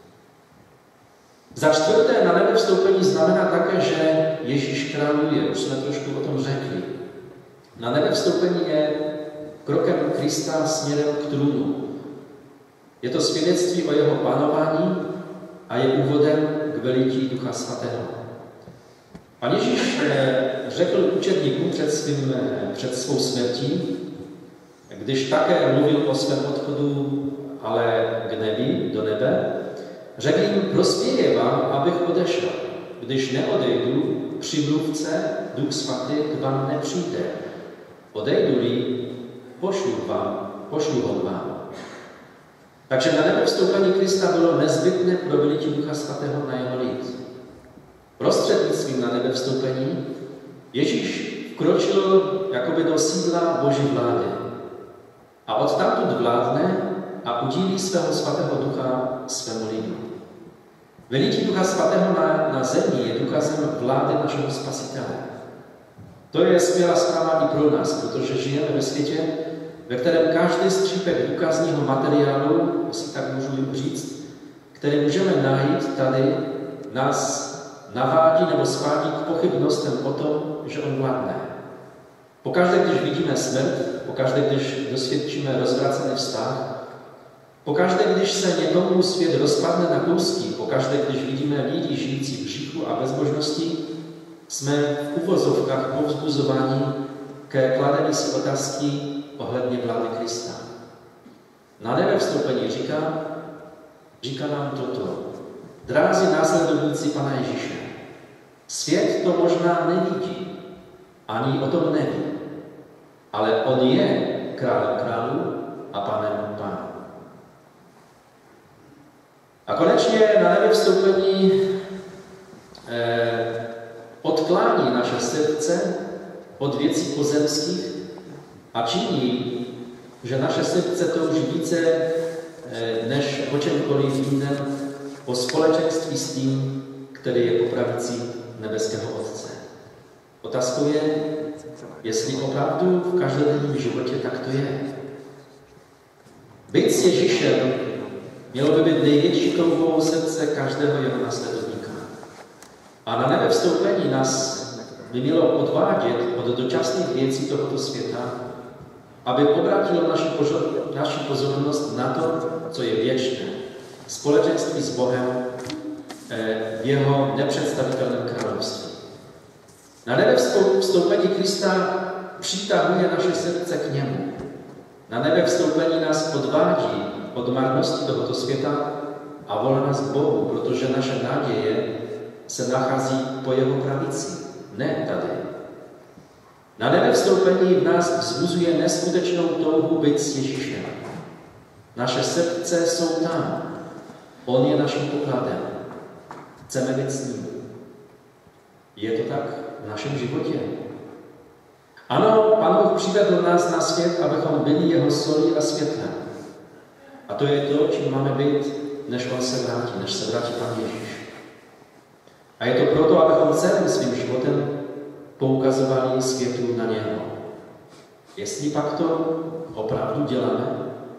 Speaker 4: Za čtvrté, na nebe vstoupení znamená také, že Ježíš králuje. Už jsme trošku o tom řekli. Na nebe vstoupení je krokem Krista směrem k trůnu. Je to svědectví o jeho panování a je úvodem k velití Ducha Svatého. Pan Ježíš řekl učedníkům před, svým, před svou smrtí, když také mluvil o svém odchodu, ale k nebi, do nebe, řekl jim, prospěje vám, abych odešel. Když neodejdu, přimluvce, Duch Svatý k vám nepřijde. Odejdu-li, pošlu vám, pošlu ho vám. Takže na nebe vstoupení Krista bylo nezbytné pro vylití Ducha Svatého na jeho lid. Prostřednictvím na nebe vstoupení Ježíš vkročil jakoby do sídla Boží vlády. A odtamtud vládne a udílí svého svatého ducha svému lidu. Vylití Ducha Svatého na, na zemi je důkazem vlády našeho Spasitele. To je skvělá zpráva i pro nás, protože žijeme ve světě, ve kterém každý střípek důkazního materiálu, jestli tak můžu říct, který můžeme najít tady, nás navádí nebo svádí k pochybnostem o tom, že on vládne. Pokaždé, když vidíme smrt, pokaždé, když dosvědčíme rozvrácený vztah, pokaždé, když se někomu svět rozpadne na kousky, pokaždé, když vidíme lidi žijící v hříchu a bezbožnosti, jsme v uvozovkách povzbuzováni ke kladení si otázky ohledně vlády Krista. Na nebe vstoupení říká, říká nám toto. Drazí následovníci Pana Ježíše, svět to možná nevidí, ani o tom neví, ale on je králem králů a panem pánů. A konečně na nebe vstoupení eh, odklání naše srdce od věcí pozemských a činí, že naše srdce touží více eh, než o čemkoliv jiném o společenství s tím, který je po pravici nebeského Otce. Otázkou je, jestli opravdu v každodenním životě tak to je. Být s Ježíšem mělo by být největší touhou srdce každého jeho následovníka. A na nebe vstoupení nás by mělo odvádět od dočasných věcí tohoto světa, aby obratilo naši, pozor- naši pozornost na to, co je věčné. Společenství s Bohem v jeho nepředstavitelném království. Na nebe vstoupení Krista přitahuje naše srdce k němu. Na nebe vstoupení nás odvádí od marnosti tohoto světa a volá nás k Bohu, protože naše naděje se nachází po jeho pravici, ne tady. Na nebe vstoupení v nás vzbuzuje neskutečnou touhu být s Ježíšem. Naše srdce jsou tam. On je naším pokladem. Chceme být s ním. Je to tak v našem životě? Ano, Pán Bůh přivedl nás na svět, abychom byli jeho solí a světlem. A to je to, čím máme být než on se vrátí, než se vrátí Pán Ježíš. A je to proto, abychom celým svým životem poukazovali světu na něho. Jestli pak to opravdu děláme.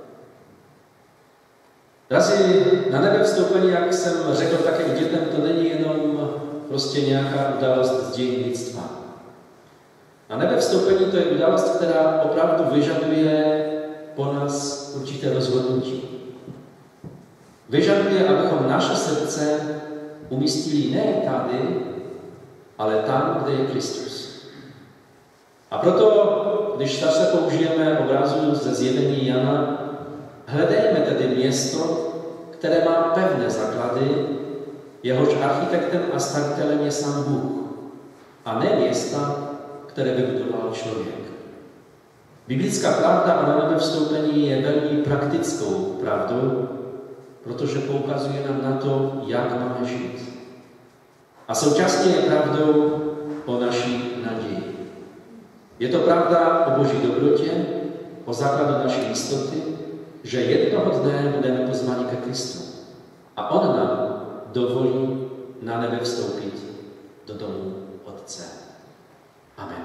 Speaker 4: Drazí, na nebe vstoupení, jak jsem řekl také i dětem, to není jenom prostě nějaká událost z dějin lidstva. Na nebe vstoupení to je událost, která opravdu vyžaduje po nás určité rozhodnutí. Vyžaduje, abychom naše srdce umístili ne tady, ale tam, kde je Kristus. A proto, když zase použijeme obrazu ze zjevení Jana, hledejme tedy město, které má pevné základy, jehož architektem a stavitelem je sám Bůh, a ne města, které vybudoval člověk. Biblická pravda o na nebe vstoupení je velmi praktickou pravdou, protože poukazuje nám na to, jak máme žít. A současně je pravdou o naší naději. Je to pravda o Boží dobrotě, o základu naší jistoty, že jednoho dne budeme pozváni ke Kristu. A on nám dovolí na nebe vstoupit do domu Otce. Amen.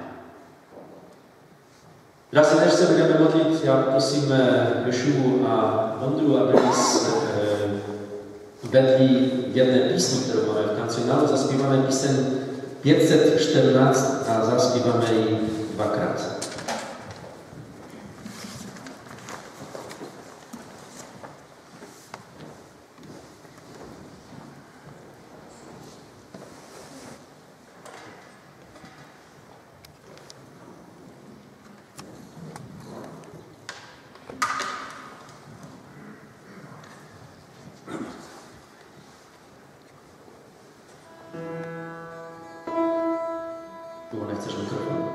Speaker 4: Drazí, než se budeme modlit, já prosím Jošu a Ondru, aby nás eh, vedli jedné písni, kterou máme v kancionálu. Zaspíváme píseň pět set čtrnáct a zaspíváme ji dvakrát. Nechceš mikrofon?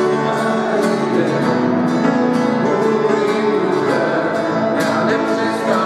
Speaker 5: Přestat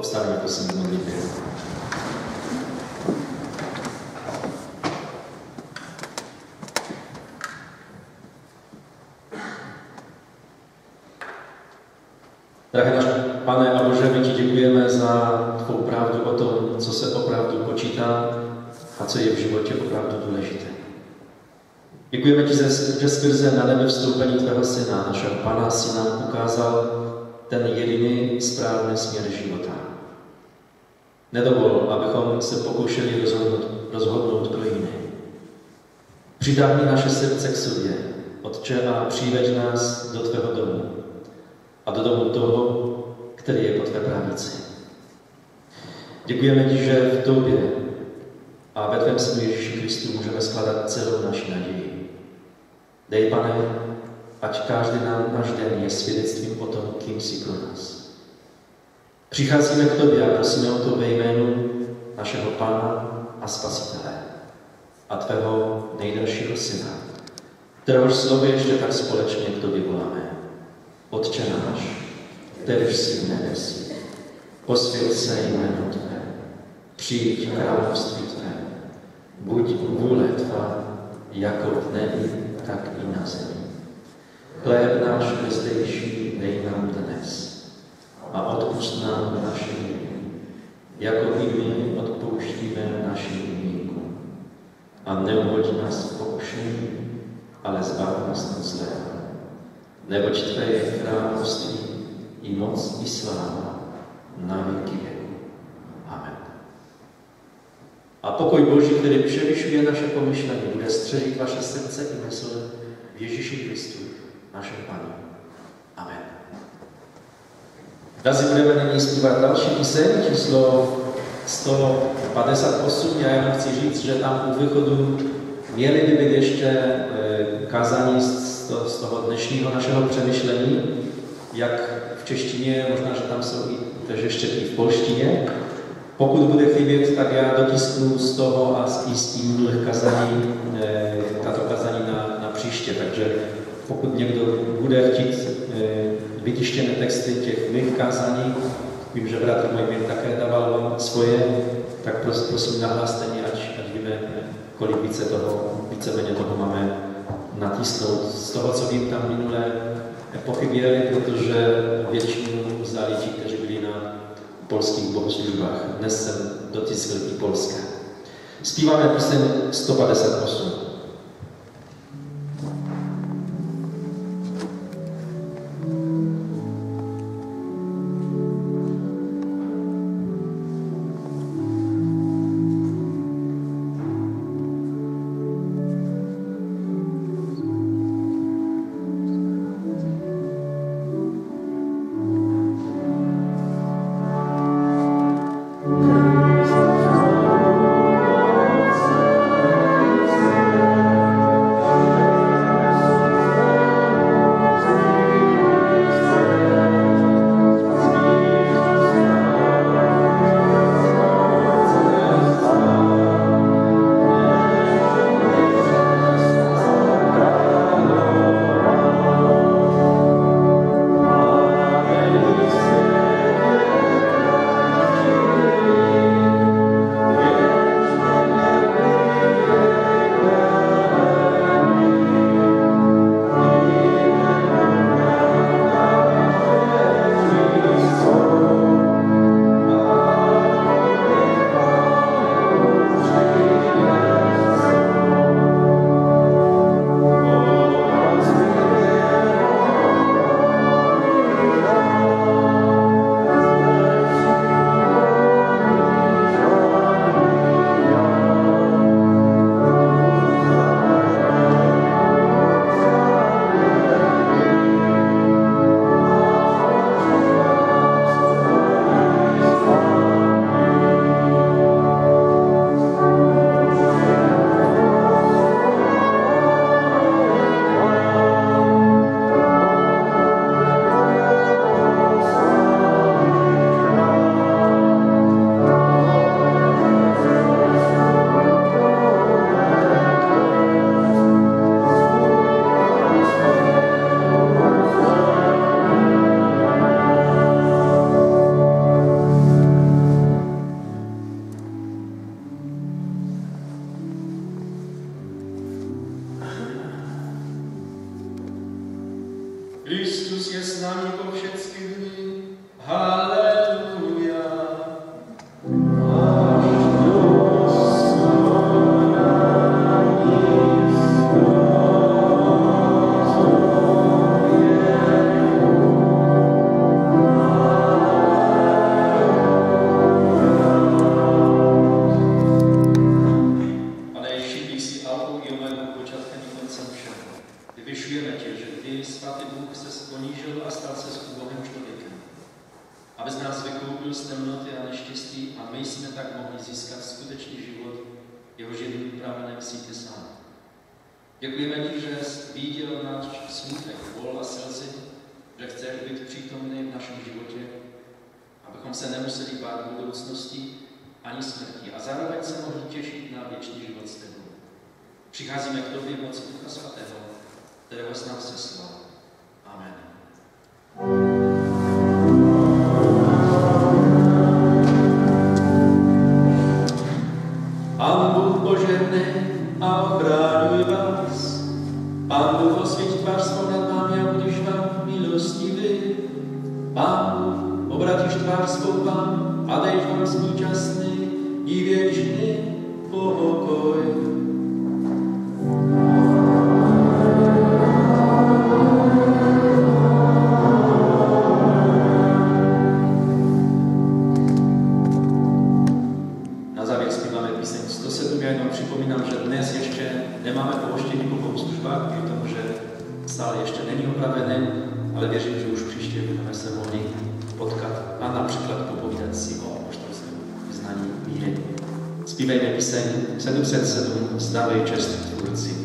Speaker 4: povstaňme prosím k modlitbě. Drahý náš Pane a Bože, my ti děkujeme za tvou pravdu o tom, co se opravdu počítá a co je v životě opravdu důležité. Děkujeme ti, že skrze na nebe vstoupení tvého syna, našeho Pana, si nám ukázal ten jediný správný směr života. Nedovol, abychom se pokoušeli rozhodnout, rozhodnout pro jiné. Přitáhni naše srdce k sobě, Otče, a přiveď nás do tvého domu a do domu toho, který je po tvé pravici. Děkujeme ti, že v tobě a ve tvém synu Ježíši Kristu můžeme skládat celou naši naději. Dej, Pane, ať každý náš den je svědectvím o tom, kým jsi pro nás. Přicházíme k tobě a prosíme o to ve jménu našeho Pána a Spasitele a tvého nejdražšího syna, kteréhož slovo ještě tak společně k tobě voláme. Otče náš, kterýž jsi v nebesích, posvěť se jméno tvé, přijď království tvé, buď vůle tvá, jako v nebi, tak i na zemi. Chléb náš bezdejší dej nám dnes a odpusť nám naše viny, jako i my odpouštíme našim viníkům. A neuvoď nás v pokušení, ale zbav nás od zlého. Neboť tvé je království, i moc, i sláva, na věky věku. Amen. A pokoj Boží, který převyšuje naše pomyšlení, bude střežit vaše srdce i mysl v Ježíši Kristu, našem Pánu. Amen. Dnes budeme nyní zpívat další píseň, číslo sto padesát osm. Já jenom chci říct, že tam u východu měly by být ještě e, kázání z, to, z toho dnešního našeho přemýšlení, jak v češtině, možná, že tam jsou i, takže ještě i v polštině. Pokud bude chybět, tak já dotisknu z toho a z, z minulých kazání, e, tato kazání na, na příště. Takže pokud někdo bude chtít e, vytištěné texty těch mých kázání, vím, že bratr můj mi také dával vám svoje, tak prosím, prosím nahláste mi, ať, ať víme, kolik více toho, víceméně toho máme natisnout. Z toho, co vím, tam minule pochyběli, protože většinu vzali ti, kteří byli na polských bohoslužbách. Dnes jsem dotiskl i polské. Zpíváme píseň sto padesát osm.
Speaker 5: Praise
Speaker 1: abys nás vykoupil z temnoty a neštěstí a my jsme tak mohli získat skutečný život, jehož jediným pramenem jsi ty sám. Děkujeme ti, že jsi viděl náš smutek, bol a slzy, že chceš být přítomný v našem životě, abychom se nemuseli bát budoucnosti ani smrti a zároveň se mohli těšit na věčný život s tebou. Přicházíme k tobě v moci Ducha Svatého, kterého jsi nám seslal. Amen. Pán Bůh požehnej a ochráňuj vás. Pán Bůh osvěť tvář svou nad vámi a budiš vám milostivý. Pán Bůh obratíš tvář svou vám a dejš vám současný i věčný pokoj. Připomínám, že dnes ještě nemáme pohoštění po bohoslužbách, kvůli tomu, že sál ještě není opravený, ale věřím, že už příště budeme se mohli potkat a například popovídat si o apoštolském vyznání víry. Zpívejme píseň sedm set sedm, Vzdávej čest Tvůrci.